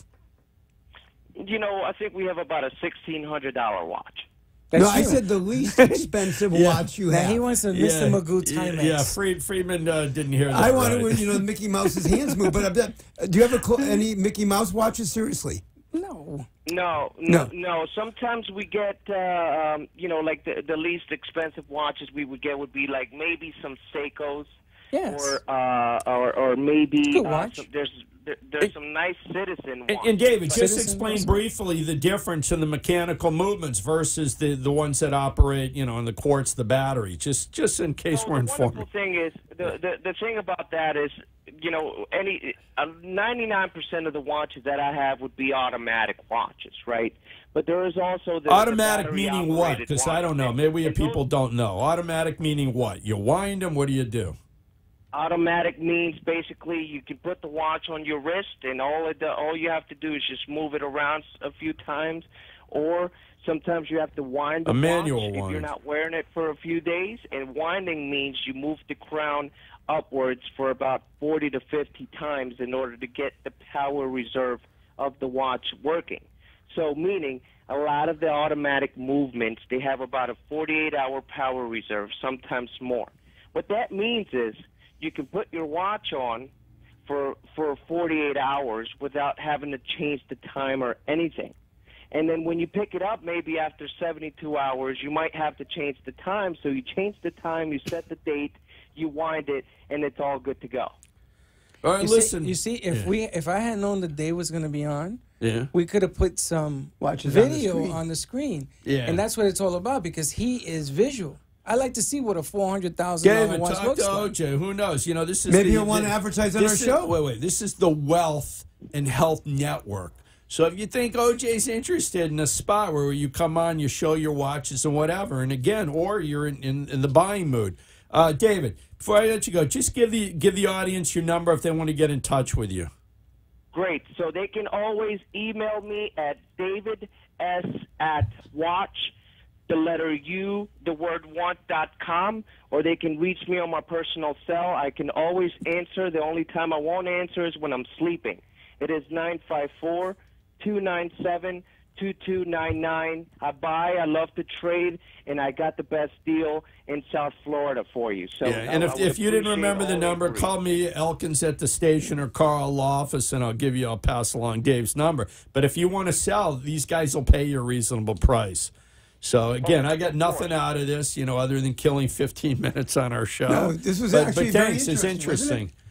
You know, I think we have about a sixteen hundred dollar watch. no, I said the least expensive Yeah. watch you Now have. he wants a Mister Magoo Timex. Yeah, Fried, Friedman uh, didn't hear that. I want right. to, you know, Mickey Mouse's hands move. But I'm, uh, do you ever cl- any Mickey Mouse watches? Seriously? No. No, no, no. Sometimes we get, uh, um, you know, like the the least expensive watches we would get would be like maybe some Seikos, Yes. or uh, or or maybe Good uh, watch. some, there's there, there's some nice Citizen And, watches. and David, just Citizen explain was- briefly the difference in the mechanical movements versus the, the ones that operate, you know, in the quartz, the battery. Just just in case So we're the informed. wonderful thing is the, the the thing about that is, you know, any uh, ninety-nine percent of the watches that I have would be automatic watches, right? But there is also the Automatic the meaning what? battery-operated Because I don't know. watch. Maybe And those- people don't know. Automatic meaning what? You wind them. What do you do? Automatic means basically you can put the watch on your wrist, and all it do, all you have to do is just move it around s- a few times, or sometimes you have to wind the A manual watch if wind. you're not wearing it for a few days. And winding means you move the crown upwards for about forty to fifty times in order to get the power reserve of the watch working. So meaning a lot of the automatic movements, they have about a forty-eight hour power reserve, sometimes more. What that means is you can put your watch on for for forty-eight hours without having to change the time or anything. And then when you pick it up, maybe after seventy-two hours, you might have to change the time. So you change the time, you set the date, you wind it, and it's all good to go. All right, You listen. See, you see, if Yeah. we if I had known the day was going to be on, Yeah. we could have put some Watches on the video screen. on the screen. Yeah. And that's what it's all about because he is visual. I like to see what a four hundred thousand dollar David, watch talk looks to like. O J. Who knows? You know, this is Maybe the, you'll want the- to advertise on this our is- show. Wait, wait. This is the Wealth and Health Network. So if you think O J's interested in a spot where you come on, you show your watches and whatever, and again, or you're in, in, in the buying mood. Uh, David, before I let you go, just give the give the audience your number if they want to get in touch with you. Great. So they can always email me at david s at watch, the letter U, the word want dot com, or they can reach me on my personal cell. I can always answer. The only time I won't answer is when I'm sleeping. It is nine five four, two nine seven, two two nine nine. I buy, I love to trade, and I got the best deal in South Florida for you. So Yeah, and I- if, I would if you didn't appreciate remember the all number, inquiries. call me, Elkins at the station, or Carl office, and I'll give you, I'll pass along Dave's number. But if you want to sell, these guys will pay you a reasonable price. So, again, I got nothing out of this, you know, other than killing fifteen minutes on our show. No, this was but, actually but very thanks, it's interesting, wasn't interesting.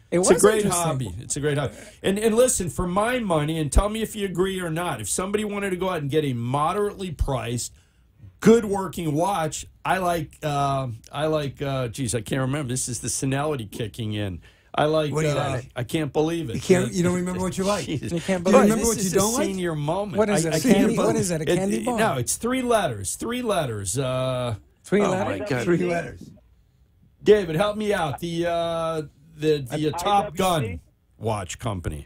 It It's a was great interesting. hobby. It's a great hobby. And and listen, for my money, and tell me if you agree or not, if somebody wanted to go out and get a moderately priced, good working watch, I like, uh, I like, uh, geez, I can't remember. This is the senility kicking in. I like, What do you uh, like? I can't believe it. You can't. You don't remember what you like. Jesus. You can't You believe remember it. what This you is don't a like? senior moment. What is I, it, I a can't candy- believe- what is it, a candy it- bar? No, it's three letters. Three letters. Uh, Three oh letters? my God. Three letters. David, help me out. The uh, the the uh, Top I W C? Gun watch company.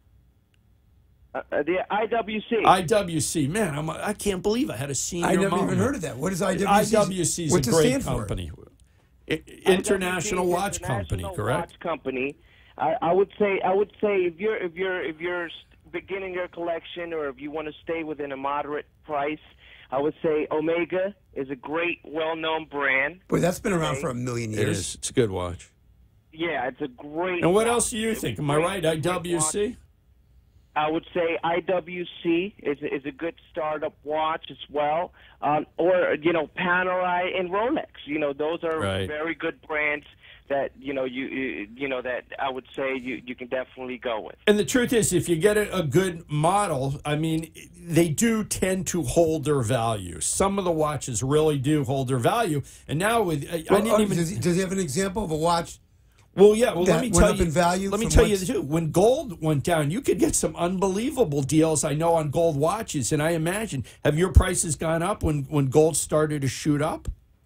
Uh, uh, the I W C. I W C. Man, I'm, I can't believe I had a senior I never moment. even heard of that. What is I W C? I W C is What's a it great stand for? company. I- International I W C is Watch Company, International correct? Watch Company. I, I would say I would say if you're if you're if you're beginning your collection or if you want to stay within a moderate price, I would say Omega is a great, well-known brand. Boy, that's been around for a million It years. is. It's a good watch. Yeah, it's a great. And what watch. else do you It's think? a Am I great- right? I W C? I would say I W C is is a good startup watch as well, um, or you know Panerai and Rolex. You know those are Right. very good brands that you know you you you know that I would say you you can definitely go with. And the truth is, if you get a, a good model, I mean, they do tend to hold their value. Some of the watches really do hold their value. And now with, I, I Well, didn't oh, even. does, he, does he have an example of a watch? Well, yeah. Well, that let me went tell up you. in value let me from tell you what's- too. When gold went down, you could get some unbelievable deals. I know on gold watches, and I imagine have your prices gone up when when gold started to shoot up?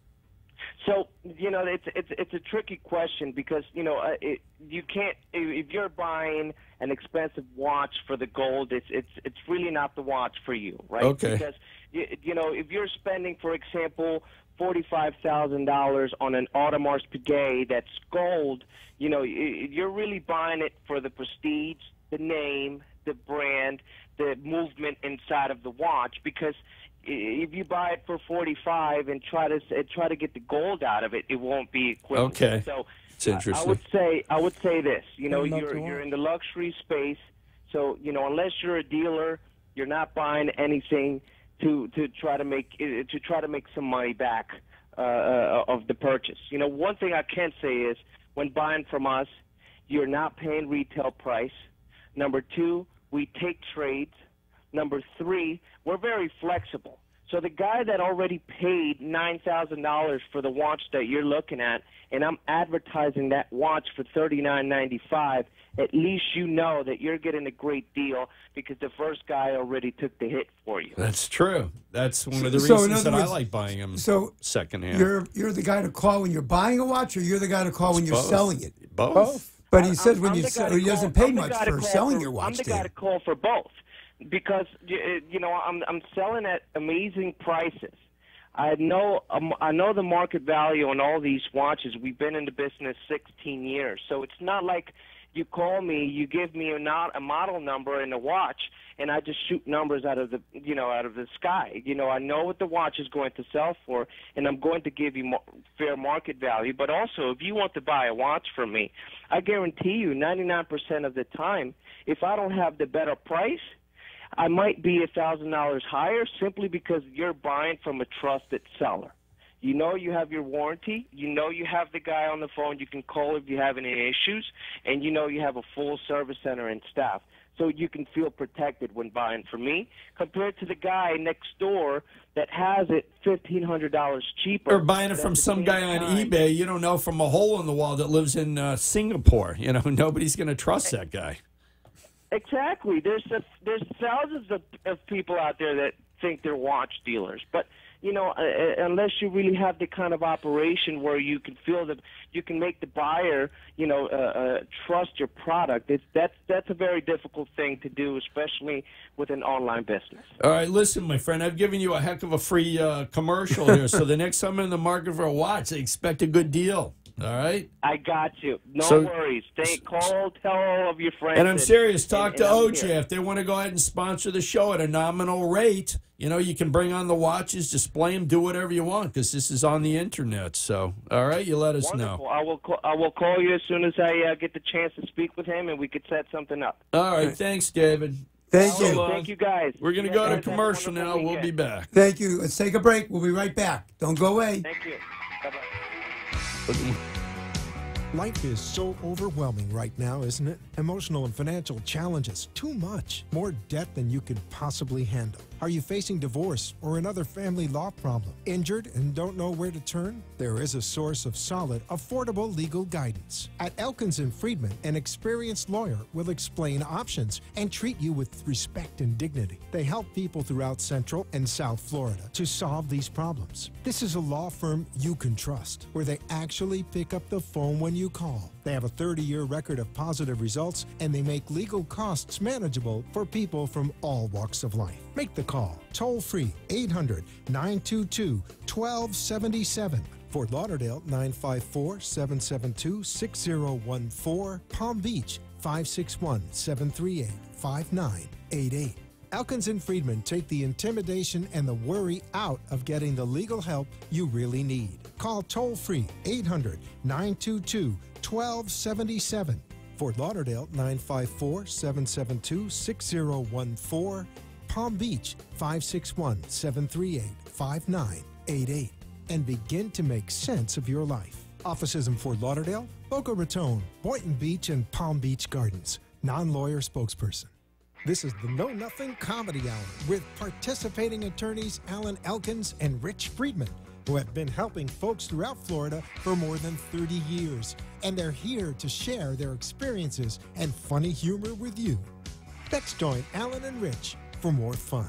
So you know it's it's it's a tricky question because you know uh, it, you can't if you're buying an expensive watch for the gold, it's it's it's really not the watch for you, right? Okay. Because you, you know if you're spending, for example, forty-five thousand dollars on an Audemars Piguet that's gold, you know y- you're really buying it for the prestige, the name, the brand, the movement inside of the watch because. If you buy it for forty-five and try to uh, try to get the gold out of it, it won't be equivalent. Okay. So It's I- interesting. I would say I would say this. You know, Good luck you're to you're all. in the luxury space, so you know unless you're a dealer, you're not buying anything to to try to make uh, to try to make some money back uh, uh, of the purchase. You know, one thing I can say is when buying from us, you're not paying retail price. Number two, we take trades. Number three, we're very flexible. So the guy that already paid nine thousand dollars for the watch that you're looking at, and I'm advertising that watch for thirty-nine ninety-five, at least you know that you're getting a great deal because the first guy already took the hit for you. That's true. That's one of the So, in reasons other that words, I like buying them So secondhand. you're you're the guy to call when you're buying a watch, or you're the guy to call when you're Both. selling it. Both. Both. But he I- says I'm- when I'm you the sell, guy to he doesn't call- pay I'm the much guy to for call selling for- your watch. I'm the to guy him. to call for both because you you know I'm I'm selling at amazing prices. I know um, I know the market value on all these watches. We've been in the business sixteen years, so it's not like you call me, you give me a not a model number and a watch, and I just shoot numbers out of the you know out of the sky. You know I know what the watch is going to sell for, and I'm going to give you mo- fair market value. But also, if you want to buy a watch from me, I guarantee you, ninety-nine percent of the time, if I don't have the better price, I might be a thousand dollars higher simply because you're buying from a trusted seller. You know you have your warranty. You know you have the guy on the phone you can call if you have any issues, and you know you have a full service center and staff. So you can feel protected when buying from me compared to the guy next door that has it fifteen hundred dollars cheaper. Or buying it but from at the some same guy on time- eBay, you don't know, from a hole in the wall that lives in uh, Singapore. You know, nobody's going to trust that guy. Exactly. There's a, there's thousands of, of people out there that think they're watch dealers, but you know, uh, unless you really have the kind of operation where you can feel that you can make the buyer, you know, uh, uh, trust your product, it's that's that's a very difficult thing to do, especially with an online business. All right, listen, my friend, I've given you a heck of a free uh, commercial here. So the next time I'm in the market for a watch, I expect a good deal. All right? I got you. No So- worries. Stay, call, tell all of your friends. And I'm serious. Talk and- to and I'm O J. here. If they want to go ahead and sponsor the show at a nominal rate, you know, you can bring on the watches, display them, do whatever you want, because this is on the internet. So, all right, you let us Wonderful. know. I will. Call, I will call you as soon as I uh, get the chance to speak with him, and we could set something up. All right, thanks, David. Thank So you. long. Thank you, guys. We're going to You go to guys have a commercial now. wonderful We'll be weekend. back. Thank you. Let's take a break. We'll be right back. Don't go away. Thank you. Bye-bye. Life is so overwhelming right now, isn't it? Emotional and financial challenges, too much. More debt than you could possibly handle. Are you facing divorce or another family law problem? Injured and don't know where to turn? There is a source of solid, affordable legal guidance. At Elkins and Friedman, an experienced lawyer will explain options and treat you with respect and dignity. They help people throughout Central and South Florida to solve these problems. This is a law firm you can trust, where they actually pick up the phone when you call. They have a thirty-year record of positive results, and they make legal costs manageable for people from all walks of life. Make the call. Toll free, eight hundred, nine two two, one two seven seven. Fort Lauderdale, nine five four, seven seven two, six zero one four. Palm Beach, five six one, seven three eight, five nine eight eight. Elkins and Friedman take the intimidation and the worry out of getting the legal help you really need. Call toll-free, eight hundred, nine two two, one two seven seven. Fort Lauderdale, nine five four, seven seven two, six zero one four. Palm Beach, five six one, seven three eight, five nine eight eight. And begin to make sense of your life. Offices in Fort Lauderdale, Boca Raton, Boynton Beach, and Palm Beach Gardens. Non-lawyer spokesperson. This is the Know Nothing Comedy Hour with participating attorneys Alan Elkins and Rich Friedman, who have been helping folks throughout Florida for more than thirty years. And they're here to share their experiences and funny humor with you. Let's join Alan and Rich for more fun.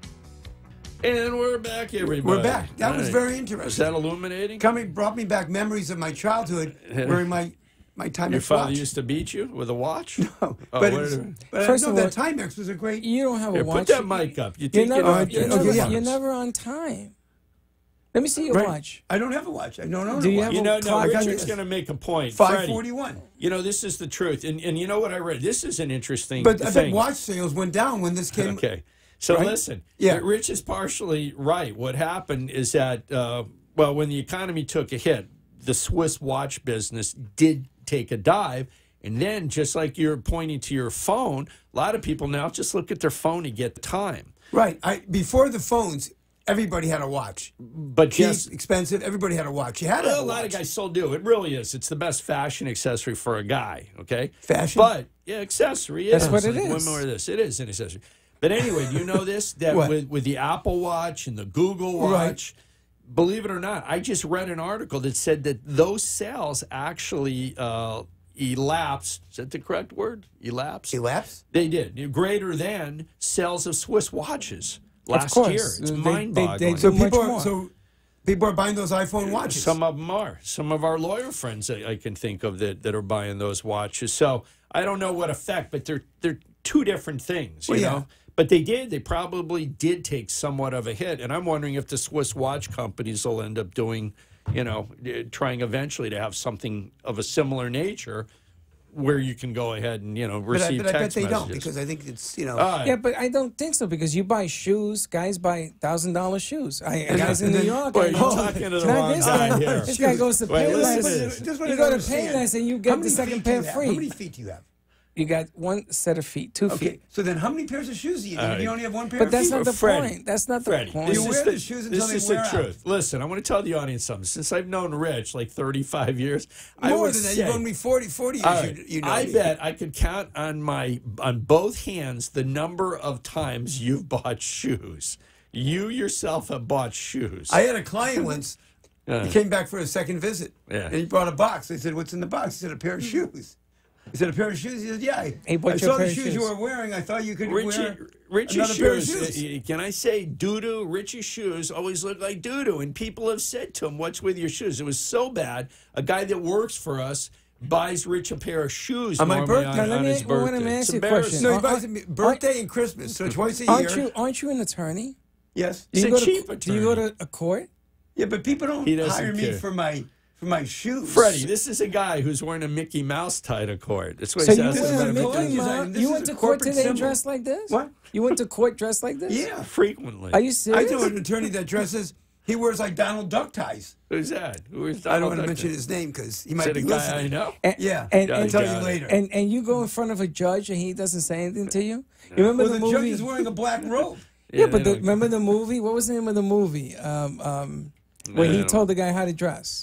And we're back, everybody. We're back. That All was right. very interesting. Was that illuminating? Coming brought me back memories of my childhood, during my my time Your at father watch. used to beat you with a watch? No. Oh, but what it's- did it- but First I know of that all, Timex was a great. You don't have a Here, watch. put that mic up. You You're take it never, off. you're, your never, yeah. you're never on time. Let me see your Right. watch. I don't have a watch. I don't own Do a you watch. have You a know, no, clock? Richard's going to make a point. five Freddie, forty-one. You know, this is the truth. And, and you know what I read? This is an interesting But I bet thing. watch sales went down when this came. Okay. So right? listen, Yeah. Rich is partially right. What happened is that, uh, well, when the economy took a hit, the Swiss watch business did take a dive. And then, just like you're pointing to your phone, a lot of people now just look at their phone to get the time. Right. I, before the phones, everybody had a watch. But Cheap, yes, expensive. Everybody had a watch. You had to well, have a a lot watch. of guys still do. It really is. It's the best fashion accessory for a guy. Okay, Fashion? but yeah, accessory. That's is. what it Like is. Women wear this. It is an accessory. But anyway, do you know this? That What? with with the Apple Watch and the Google Watch, believe it or not, I just read an article that said that those sales actually uh, elapsed. Is that the correct word? Elapsed. Elapsed? They did greater than sales of Swiss watches last course. year. It's They- mind-boggling. they- they So do much people are more. so people are buying those iPhone watches. Some of them are. Some of our lawyer friends I, I can think of that, that are buying those watches. So I don't know what effect, but they're they're two different things, you Well, yeah. know. But they did. They probably did take somewhat of a hit, and I'm wondering if the Swiss watch companies will end up doing, you know, eh, trying eventually to have something of a similar nature, where you can go ahead and you know but I, receive but I bet text they messages. don't because I think it's you know. All right. Yeah, but I don't think so because you buy shoes. Guys buy thousand dollar shoes. I, guys in and New then- York. Boy, I you're know. talking to the It's not wrong this guy guy. here. This guy goes to Wait, Payless. listen to this. Just what You I go to understand. Payless and you How get many the second feet do pair you have? How many free. feet do you have? You got one set of feet, two Okay, feet. so then how many pairs of shoes do you need? Uh, you only have one pair But of that's feet? not the Freddie, point. That's not the Freddie, point. this You is wear the, the shoes until this they is wear the out. truth. Listen, I want to tell the audience something. Since I've known Rich like thirty-five years, I More would than that, say, you've known me forty, forty years. all right, you, you know I me. bet I could count on my on both hands the number of times you've bought shoes. You yourself have bought shoes. I had a client once. Uh, He came back for a second visit. Yeah. And he brought a box. I said, "What's in the box?" He said, "A pair of shoes." He said, "A pair of shoes?" He said, "Yeah. I, Hey, what's I your saw pair the of shoes, shoes? you were wearing. I thought you could Richie, wear Richie's another pair of shoes. shoes." uh, Can I say doo-doo? Richie's shoes always look like doo-doo, and people have said to him, "What's with your shoes?" It was so bad. A guy that works for us buys Rich a pair of shoes On my normally birthday. on, Now, let on me- his well, birthday. let me ask It's you a question. embarrassing. No, he Aren't- buys me birthday and Christmas, so twice a year. Aren't you? Aren't you an attorney? Yes. Do you It's go a cheap to, Do you go attorney. to a court? Yeah, but people don't He doesn't hire me care. for my for my shoes. Freddie, this is a guy who's wearing a Mickey Mouse tie to court. That's what So he you says. This is went, a to collector's Mickey Mouse- item. This you is went a to court corporate today symbol. dressed like this? What? You went to court dressed like this? Yeah. Frequently. Are you I serious? know an attorney that dresses. He wears like Donald Duck ties. Who's that? Who is I don't Donald want to Duck? mention his name because he Is might it be a guy listening. I know? And, Yeah, and, Yeah, I'll and, tell got you it. later. and and you go in front of a judge and he doesn't say anything to you. You remember well, the, the, movie? judge is wearing a black robe. yeah, Yeah, but they the, don't- remember the movie? What was the name of the movie? Um, um, where Yeah, I he don't- told the guy how to dress.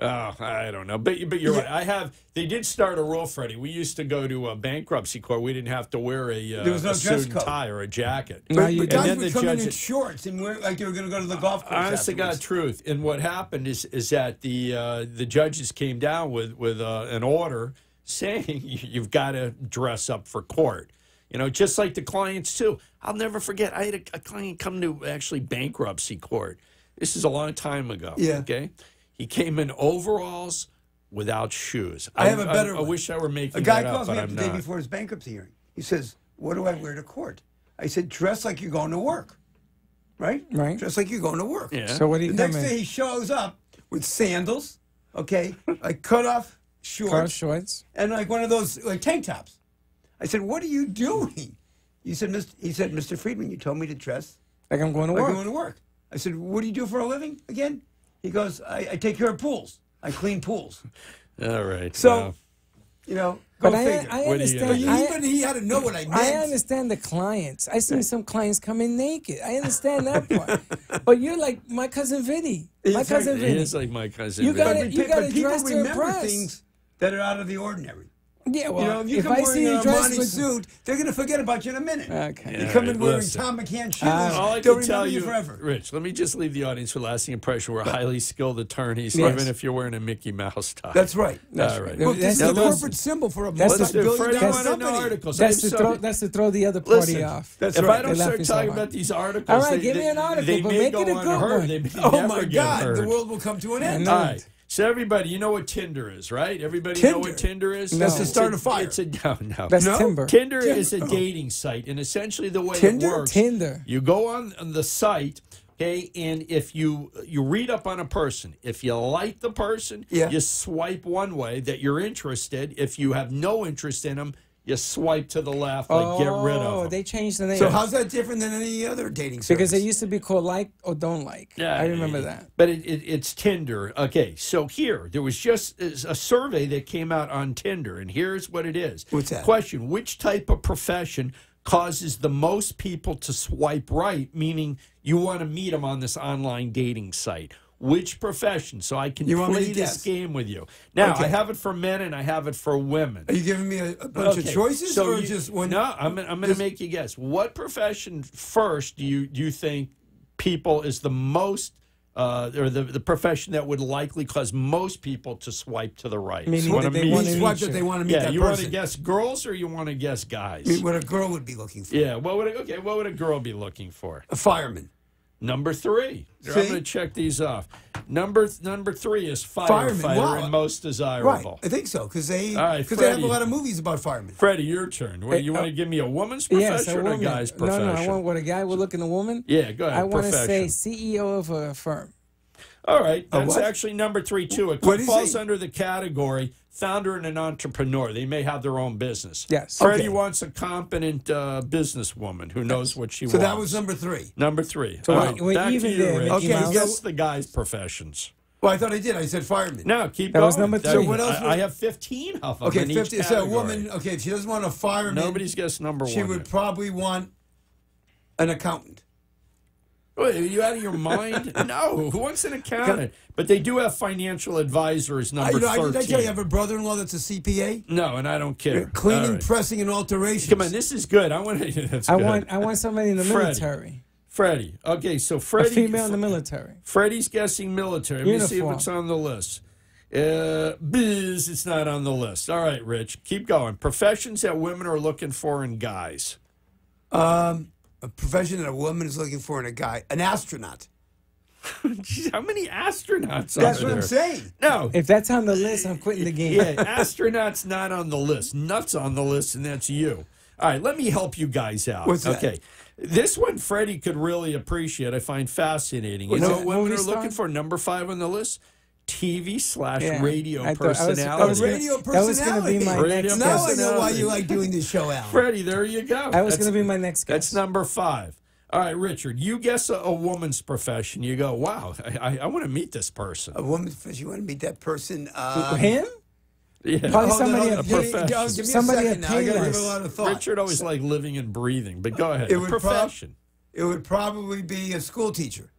Oh, I don't know, but but you're yeah. right. I have. They did start a rule, Freddie. We used to go to a bankruptcy court. We didn't have to wear a, uh, there was no a dress suit and code. tie or a jacket. But, but guys would come in in shorts and wear like they were going to go to the golf course. Honest to God, afterwards. truth. And what happened is is that the uh, the judges came down with with uh, an order saying you've got to dress up for court. You know, just like the clients too. I'll never forget. I had a, a client come to actually bankruptcy court. This is a long time ago. Yeah. Okay. He came in overalls without shoes. I, I have a better I, I one. wish I were making a guy that calls up, me but up I'm the day not. before his bankruptcy hearing. He says, "What do I wear to court?" I said, "Dress like you're going to work." Right? Right. Dress like you're going to work. Yeah. So what do you The come next in? day he shows up with sandals, okay, like cut off shorts, Cut off shorts, and like one of those like tank tops. I said, "What are you doing?" You said, Mister He said, "Mister Friedman, you told me to dress like I'm going to like work." I'm going to work. I said, "What do you do for a living again?" He goes, I, I take care of pools. I clean pools." All right. So, well. you know, go But I, figure. I What do you understand. gotta do? I, Even he had to know what I meant. I understand the clients. I seen some clients come in naked. I understand that part. But you're like my cousin Vinny. My It's cousin like- He Vinny. is like my cousin. You Vinny. gotta- But, you pe- gotta but people dress to remember impress. things that are out of the ordinary. Yeah, well, you know, if you if come I wearing see you an dressed Armani with suit, they're going to forget about you in a minute. Okay. You Yeah, come right, in wearing listen. Tom McCann shoes, Uh, All I they'll can tell remember you you, forever. Rich, let me just leave the audience with a lasting impression. We're highly skilled attorneys, Yes. even if you're wearing a Mickey Mouse tie. That's right. All right. Look, this That's is a the- corporate symbol for a that's Let's do multi-billion Freddie dollar wanted no company. articles. That's I'm to throw. sorry. That's to throw the other party Listen, off. That's if right. I don't They're start laughing so talking hard. about these articles, All right, they, give me they- an article, they but may make go it a good unheard. one. They may Oh never my get God, heard. the world will come to an end. All right. So everybody, you know what Tinder is, right? Everybody know Tinder? what Tinder is? That's to It's start a fire. It's a no, no. That's No? Timber. Tinder Tinder. is a Oh. dating site, and essentially the way Tinder? it works, Tinder. you go on, on the site, okay, and if you you read up on a person, if you like the person, Yeah. you swipe one way that you're interested. If you have no interest in them, you swipe to the left, like oh, get rid of them. they changed the name. So how's that different than any other dating service? because it used to be called like or don't like. Yeah, I remember that. But it, it, it's Tinder. Okay, so here, there was just a survey that came out on Tinder, and here's what it is. What's that? Question, which type of profession causes the most people to swipe right, meaning you want to meet them on this online dating site? Which profession? So I can You want me play to this guess? game with you. Now, Okay. I have it for men and I have it for women. Are you giving me a, a bunch of Okay, choices, so or you- just one? No, I'm, I'm going to just- make you guess. What profession first do you do you think people is the most, uh, or the, the profession that would likely cause most people to swipe to the right? Meaning Wanna that they meet- wanna Means meet what, you. that they want to meet yeah, that you want to person. guess girls or you want to guess guys? I mean, what a girl would be looking for. Yeah, what would a, okay? What would a girl be looking for? A fireman. Number three. I'm See? going to check these off. Number number three is Fireman, firefighter wow. and most Right. desirable. I think so, because they, All right, cause they have a Freddie. lot of movies about firemen. Freddie, your turn. What, Hey, you want uh, to give me a woman's Yes, profession a or a woman. guy's no, profession? no, I want what a guy would look in a woman. Yeah, go ahead. I want to say Profession. C E O of a firm. All right, A that's what? actually number three too. It What is falls he? under the category founder and an entrepreneur. They may have their own business. Yes. Freddie Okay. wants a competent uh, businesswoman who knows what she So wants. that was number three. number three. So All we're- right, we're back even to you, there, Rich. Mickey Okay, Guess Mouse. guess the guys' professions. Well, I thought I did. I said fireman. Now keep That going. was number That- three. So what else I, was- I have fifteen of them Okay, in each fifty. So a category. woman. Okay, if she doesn't want a fireman, Nobody's guessed number she one. would yet. probably want an accountant. Wait, are you out of your mind? No. Who wants an accountant? But they do have financial advisors I, number you know, I, thirteen. did I tell you I have a brother-in-law that's a C P A? No, and I don't care. Cleaning, All right. pressing, and alterations. Come on, this is good. I want to. That's I good. want I want somebody in the Freddie. military. Freddie. Okay, so A Freddie. female in the military. Freddie's guessing military. Let me see if Uniform. it's on the list. Uh, biz, it's not on the list. All right, Rich, keep going. Professions that women are looking for in guys. Um, a profession that a woman is looking for in a guy. An astronaut. Jeez, how many astronauts That's are what there? I'm saying. No. If that's on the list, I'm quitting the game. Yeah, astronauts not on the list. Nuts on the list, and that's you. All right, let me help you guys out. What's that? Okay. This one Freddie could really appreciate. I find fascinating. You What's know that? what women Movie are star? looking for? Number five on the list? T V slash Yeah. radio I thought- I was- I personality. was gonna- Radio that was gonna be personality. my Radio next Now I guess. know why you like doing this show, Alan. Freddie, there you go. That was That's- going to be my next guess. That's number five. All right, Richard, you guess a, a woman's profession. You go, wow, I, I, I want to meet this person. A woman's profession. You want to meet that person? Um, Him? Yeah. Probably hold on, somebody hold at on. Give me- profession. give me a Somebody second at now. I gotta give Payless. it a lot of thought. Richard always like living and breathing, but go ahead. It A would prob- profession. It would probably be a school teacher.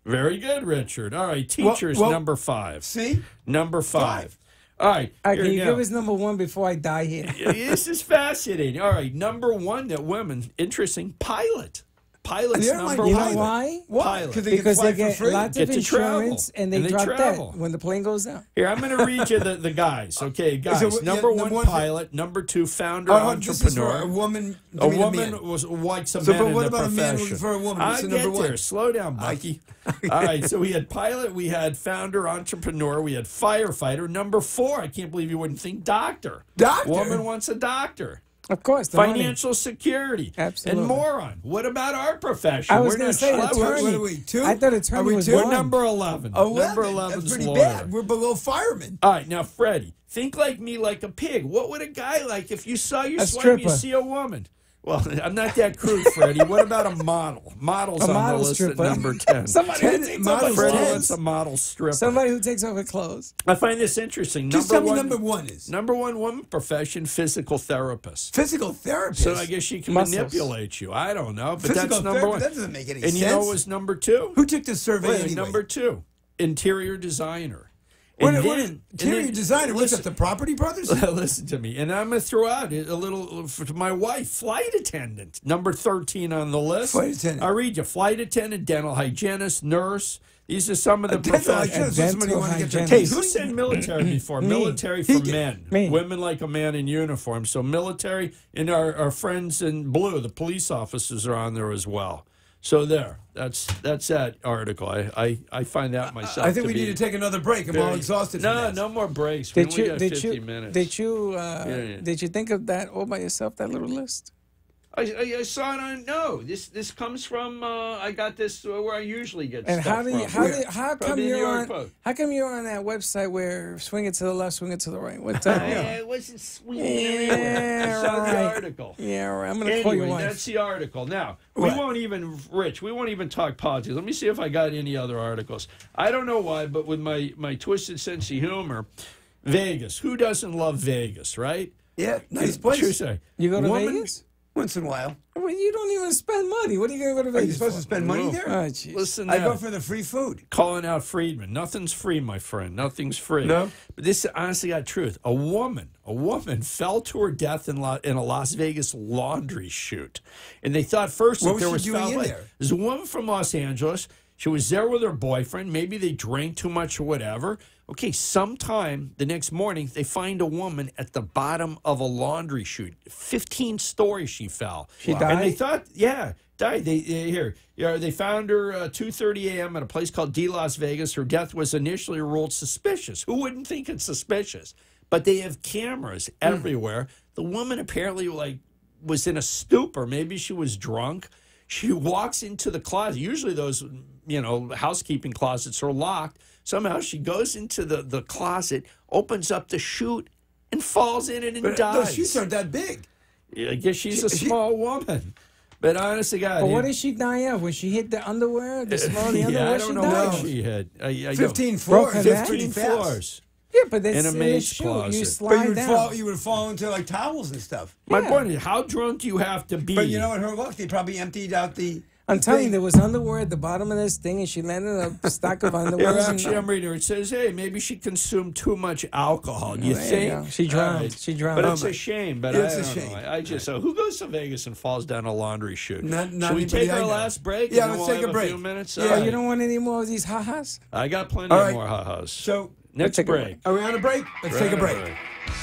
Very good, Richard. All right, Well- teachers, well, number five. See? Number five. All right. All right, here can we you go. give us number one before I die here? This is fascinating. All right, number one that women, interesting, pilot. Pilot's They don't like number You one. know why? Why? Pilot. 'Cause they Because can fly they get for free. lots Get of to travel. insurance and they, And they drop travel. that when the plane goes down. Here, I'm going to read you the, the guys. Okay, guys. So, yeah, number one, number one- pilot. Number two, founder, Oh, this is for entrepreneur. a woman. A give me woman man. was likes a So, man but in what the about a man profession. looking for a woman? I What's the get number there. one? Slow down, Bucky. All right, so we had pilot, we had founder, entrepreneur, we had firefighter. Number four, I can't believe you wouldn't think doctor. Doctor? Woman wants a doctor. Of course. The money. Financial security. Absolutely. And moron. What about our profession? I was We're going not to say schlubs. attorney. what are we, two? I thought Are attorney we was two? We're one. number eleven. eleven. Number eleven That's is pretty lawyer. bad. We're below firemen. All right, now, Freddie, think like me, like a pig. What would a guy like if you saw your A swipe, you stripper. see a woman? Well, I'm not that crude, Freddie. What about a model? Model's A on model the list stripper. at number ten. Somebody Ten who takes models. off her Freddie Ten. wants clothes. a model stripper. Somebody who takes off her clothes. I find this interesting. Just number tell me one, number one is. Number one woman profession, physical therapist. Physical therapist. So I guess she can Muscles. manipulate you. I don't know, but Physical that's number therapist, one. that doesn't make any and sense. you know what was number two? Who took the survey Wait, anyway? number two, interior designer. What, And what, then- interior and then- designer looks listen- at the Property Brothers? Listen to me, and I'm going to throw out a little for my wife, flight attendant, number thirteen on the list. Flight attendant. I read you: flight attendant, dental hygienist, nurse. These are some of the A dental professions. hygienist, that's somebody who wanna get their Dental Hey, teeth who cleaned. said military before? Me. Military for He did. men. Me. Women like a man in uniform. So military, and our, our friends in blue, the police officers are on there as well. So there, that's that's that article. I I, I find that myself. I think to we be need to take another break. I'm very- all exhausted. No, from that. no more breaks. We Did only you? got Did fifty you? minutes. Did you? Uh, Yeah, yeah. Did you think of that all by yourself? That little list. I, I, I saw it on no. This this comes from uh, I got this uh, where I usually get And stuff how do you? from. How do? How From come the New you're York on? Post. How come you're on that website where swing it to the left, swing it to the right? What time? I, I wasn't swinging Yeah, anywhere. I saw right. the article. Yeah, all right. I'm gonna Anyway, call your wife. that's the article. Now we What? won't even, Rich. We won't even talk politics. Let me see if I got any other articles. I don't know why, but with my my twisted sense of humor, Vegas. Who doesn't love Vegas, right? Yeah, nice True place. say. You go to Woman- Vegas? Once in a while. Well, you don't even spend money. What are you going to go to Are you Vegas supposed for? to spend money there? Oh, jeez. Listen, I now. go for the free food. Calling out Friedman. Nothing's free, my friend. Nothing's free. No? But this is honestly got truth. A woman, a woman fell to her death in, La- in a Las Vegas laundry chute. And they thought first What that was there she was doing foul in play. there? There's a woman from Los Angeles. She was there with her boyfriend. Maybe they drank too much or whatever. Okay, sometime the next morning, they find a woman at the bottom of a laundry chute. fifteen stories she fell. She And they died? thought, yeah, died. They, they here, yeah, they found her uh, two thirty a.m. at a place called D Las Vegas. Her death was initially ruled suspicious. Who wouldn't think it's suspicious? But they have cameras everywhere. The woman apparently like was in a stupor. Maybe she was drunk. She walks into the closet. Usually those, you know, housekeeping closets are locked. Somehow she goes into the, the closet, opens up the chute, and falls in it and But dies. those shoes aren't that big. Yeah, I guess she's She- a she- small woman. But honestly, God, But what it- did she die of? When she hit the underwear, the small of the underwear, yeah, I don't she know died? what she had. I, I fifteen don't- floors. Broke her neck? fifteen Fast. floors. Yeah, but that's In a in maid's the shoe. closet. You But But slide you would down. fall. You would fall into like towels and stuff. My Yeah. point is, how drunk do you have to be? But you know what? Her luck, they probably emptied out the. I'm telling you, thing. there was underwear at the bottom of this thing, and she landed a stack of underwear. Yeah, actually, I'm reading her. It says, "Hey, maybe she consumed too much alcohol." You There you think go. She drowned. All right. She drowned. But it's Oh, a my- shame. But It's I a don't shame. know. I, I just so who goes to Vegas and falls down a laundry chute? Not- not Should we anybody take I our know. last break? Yeah, and then let's we'll take a have break. few minutes. Yeah. All Oh, right. you don't want any more of these ha-has? I got plenty All of right. more ha-has. So Next take a break. break. are we on a break? Let's take a break. Right.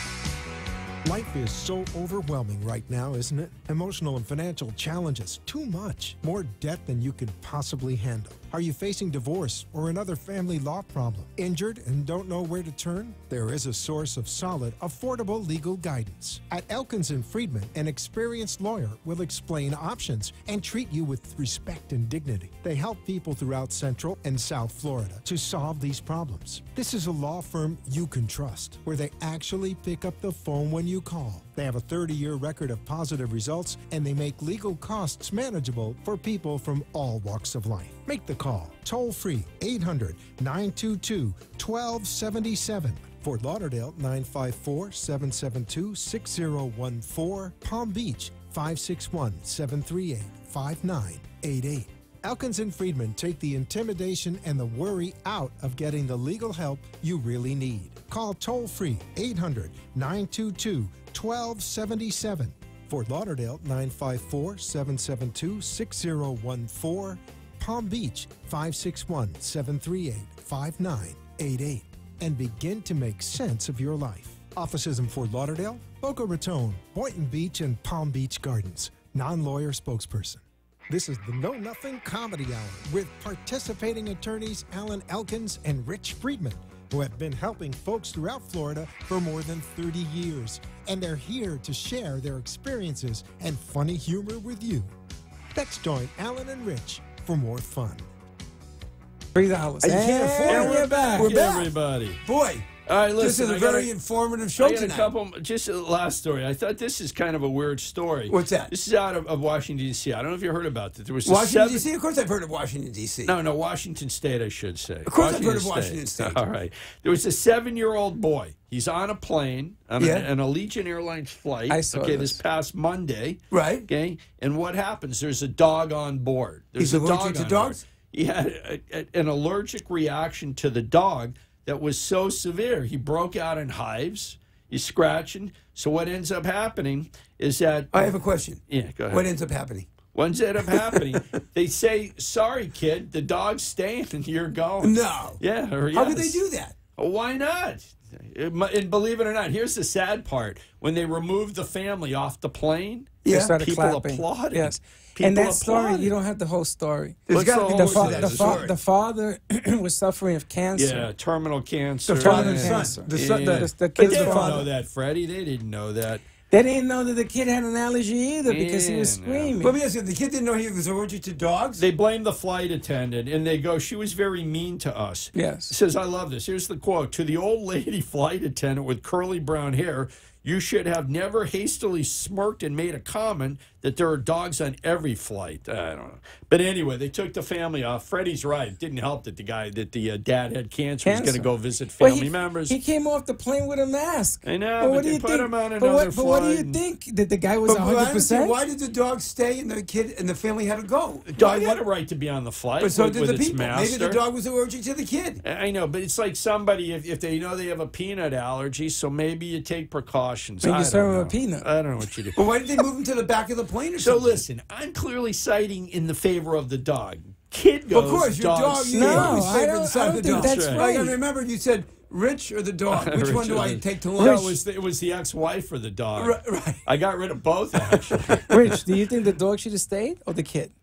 Life is so overwhelming right now, isn't it? Emotional and financial challenges, too much. More debt than you could possibly handle. Are you facing divorce or another family law problem? Injured and don't know where to turn? There is a source of solid, affordable legal guidance. At Elkins and Friedman, an experienced lawyer will explain options and treat you with respect and dignity. They help people throughout Central and South Florida to solve these problems. This is a law firm you can trust, where they actually pick up the phone when you call. They have a thirty-year record of positive results, and they make legal costs manageable for people from all walks of life. Make the call, toll-free, eight hundred, nine two two, one two seven seven. Fort Lauderdale, nine five four, seven seven two, six zero one four. Palm Beach, five six one, seven three eight, five nine eight eight. Elkins and Friedman take the intimidation and the worry out of getting the legal help you really need. Call toll-free eight hundred, nine two two, one two seven seven. Fort Lauderdale, nine five four, seven seven two, six zero one four. Palm Beach, five six one, seven three eight, five nine eight eight. And begin to make sense of your life. Offices in Fort Lauderdale, Boca Raton, Boynton Beach, and Palm Beach Gardens. Non-lawyer spokesperson. This is the Know Nothing Comedy Hour with participating attorneys Alan Elkins and Rich Friedman, who have been helping folks throughout Florida for more than thirty years. And they're here to share their experiences and funny humor with you. Let's join Alan and Rich for more fun. Three dollars. You can't afford And it. we're back, We're back. everybody. Boy, All right, listen. this is a I got very a- informative show I got tonight. a couple. Just a last story. I thought this is kind of a weird story. What's that? This is out of, of Washington D C. I don't know if you heard about it. There was a Washington, seven- D C? Of course I've heard of Washington, D C. No, no, Washington State, I should say. Of course I've heard of Washington State. All right. There was a seven-year-old boy. He's on a plane on Yeah. a, an Allegiant Airlines flight. I saw okay, this. this past Monday. Right. Okay. And what happens? There's a dog on board. There's He's a allergic dog to on dogs? board. He had a, a, an allergic reaction to the dog that was so severe. He broke out in hives. He's scratching. So what ends up happening is that I have a question. Yeah, go ahead. What ends up happening? What ends up happening? They say, "Sorry, kid, the dog's staying and you're going." No. Yeah. Or How could yes. they do that? Well, why not? It mu- And believe it or not, here's the sad part: when they removed the family off the plane, They Yeah. started people clapping. applauded. Yes. People and that story, applauded. you don't have the whole story. There's What's got to the be The, whole more fa- to that the, fa- story. the father was suffering of cancer. Yeah, terminal cancer. The father and Yeah. son. The son- Yeah. the- The, the But kid's they didn't father. know that, Freddie. They didn't know that. They didn't know that the kid had an allergy either because he was Yeah, no. screaming. Let me ask you, the kid didn't know he was allergic to dogs? They blame the flight attendant, and they go, "She was very mean to us." Yes. It says, "I love this." Here's the quote: "To the old lady flight attendant with curly brown hair, you should have never hastily smirked and made a comment that there are dogs on every flight." I don't know. But anyway, they took the family off. Freddie's right. It didn't help that the guy, that the uh, dad had cancer, was going Cancer. to go visit Well, family he, members. He came off the plane with a mask. I know, But but what do they you put think? him on but another what, but what do flight you and- think? That the guy was But, but I one hundred understand, percent? why did the dog stay and the kid and the family had to go? The dog Why- had a right to be on the flight But so with, did with the its people. master. Maybe the dog was allergic to the kid. I know, but it's like somebody, if, if they know they have a peanut allergy, so maybe you take precautions. Maybe I you don't serve him know. a peanut. I don't know what you do. But why did they move him to the back of the plane or So something? listen, I'm clearly citing in the favor of the dog. Kid goes, Of course, your dog dog, stays. you No, always I favor don't- the side I of the don't dog. think that's I right. gotta remember, you said Rich or the dog. Which one do I Richard. take to No, lunch? it was the, it was the ex-wife or the dog. Right, right. I got rid of both, actually. Rich, do you think the dog should have stayed or the kid?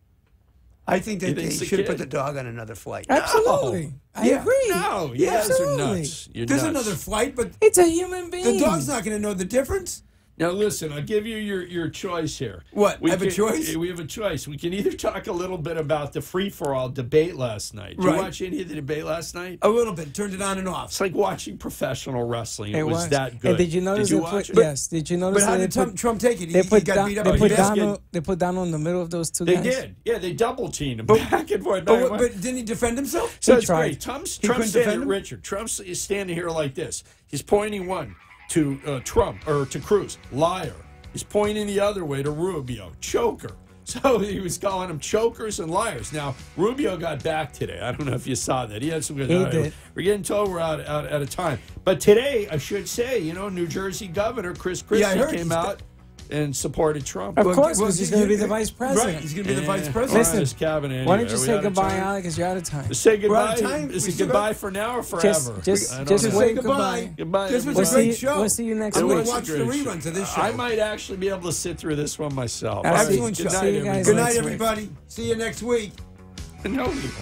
I think You that think they it's the should have put kid? the dog on another flight. Absolutely. I Yeah. agree. No, you guys are Absolutely. nuts. You're There's nuts. another flight, but It's a human being. the dog's not going to know the difference. Now listen, I'll give you your, your choice here. What? I have a can- choice? We have a choice. We can either talk a little bit about the free-for-all debate last night. Did Right. you watch any of the debate last night? A little bit. Turned it on and off. It's like watching professional wrestling. It, It was, was. that good. And did you notice Did you they watch put, it? yes? Did you notice But how that did they Trump, put, Trump take it? He, they he put, got Don- beat up they by put the Donald- Donald they put Donald in the middle of those two They guys? did. Yeah, they double teamed him back and forth. But, back and what- forth. but didn't he defend himself? So He it's tried. great. Trump's, He Trump's couldn't defend standing, him? Richard, Trump's is standing here like this. He's pointing one to uh, Trump, or to Cruz, liar. He's pointing the other way to Rubio, choker. So he was calling them chokers and liars. Now, Rubio got back today. I don't know if you saw that. He had some good. He all right, did. We're getting told we're out, out, out of time. But today, I should say, you know, New Jersey Governor Chris Christie Yeah, I heard came he's out and supported Trump. Of Well, course, well, because he's you- going to be you- the vice president. Right, he's going to be the vice Yeah. president. Listen, his cabinet Why don't anyway. you Are we say out of goodbye, time? Alec, because you're out of time. Say We're out goodbye. of time. Is We it still goodbye got- for now or forever? Just, just, I don't just know. Say wave goodbye. goodbye. Goodbye, This was We'll a see, great you, show. we'll see you next I'm It going week. to was a watch the great show. reruns of this show. I might actually be able to sit through this one myself. I'll All see- Excellent Good show. night, see you guys Good everybody. night, next week. everybody. See you next week. No evil.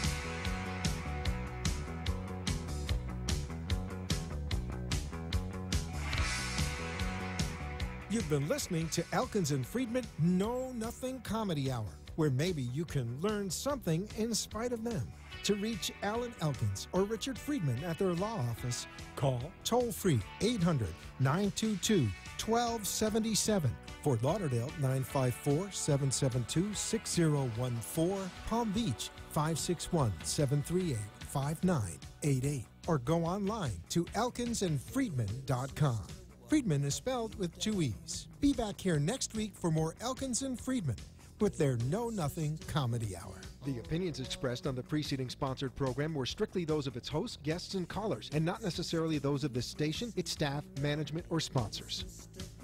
You've been listening to Elkins and Friedman Know Nothing Comedy Hour, where maybe you can learn something in spite of them. To reach Alan Elkins or Richard Friedman at their law office, call toll-free eight hundred, nine two two, one two seven seven. Fort Lauderdale, nine five four, seven seven two, six zero one four. Palm Beach, five six one, seven three eight, five nine eight eight. Or go online to elkins and friedman dot com. Friedman is spelled with two E's. Be back here next week for more Elkins and Friedman, with their Know Nothing Comedy Hour. The opinions expressed on the preceding sponsored program were strictly those of its hosts, guests, and callers, and not necessarily those of this station, its staff, management, or sponsors.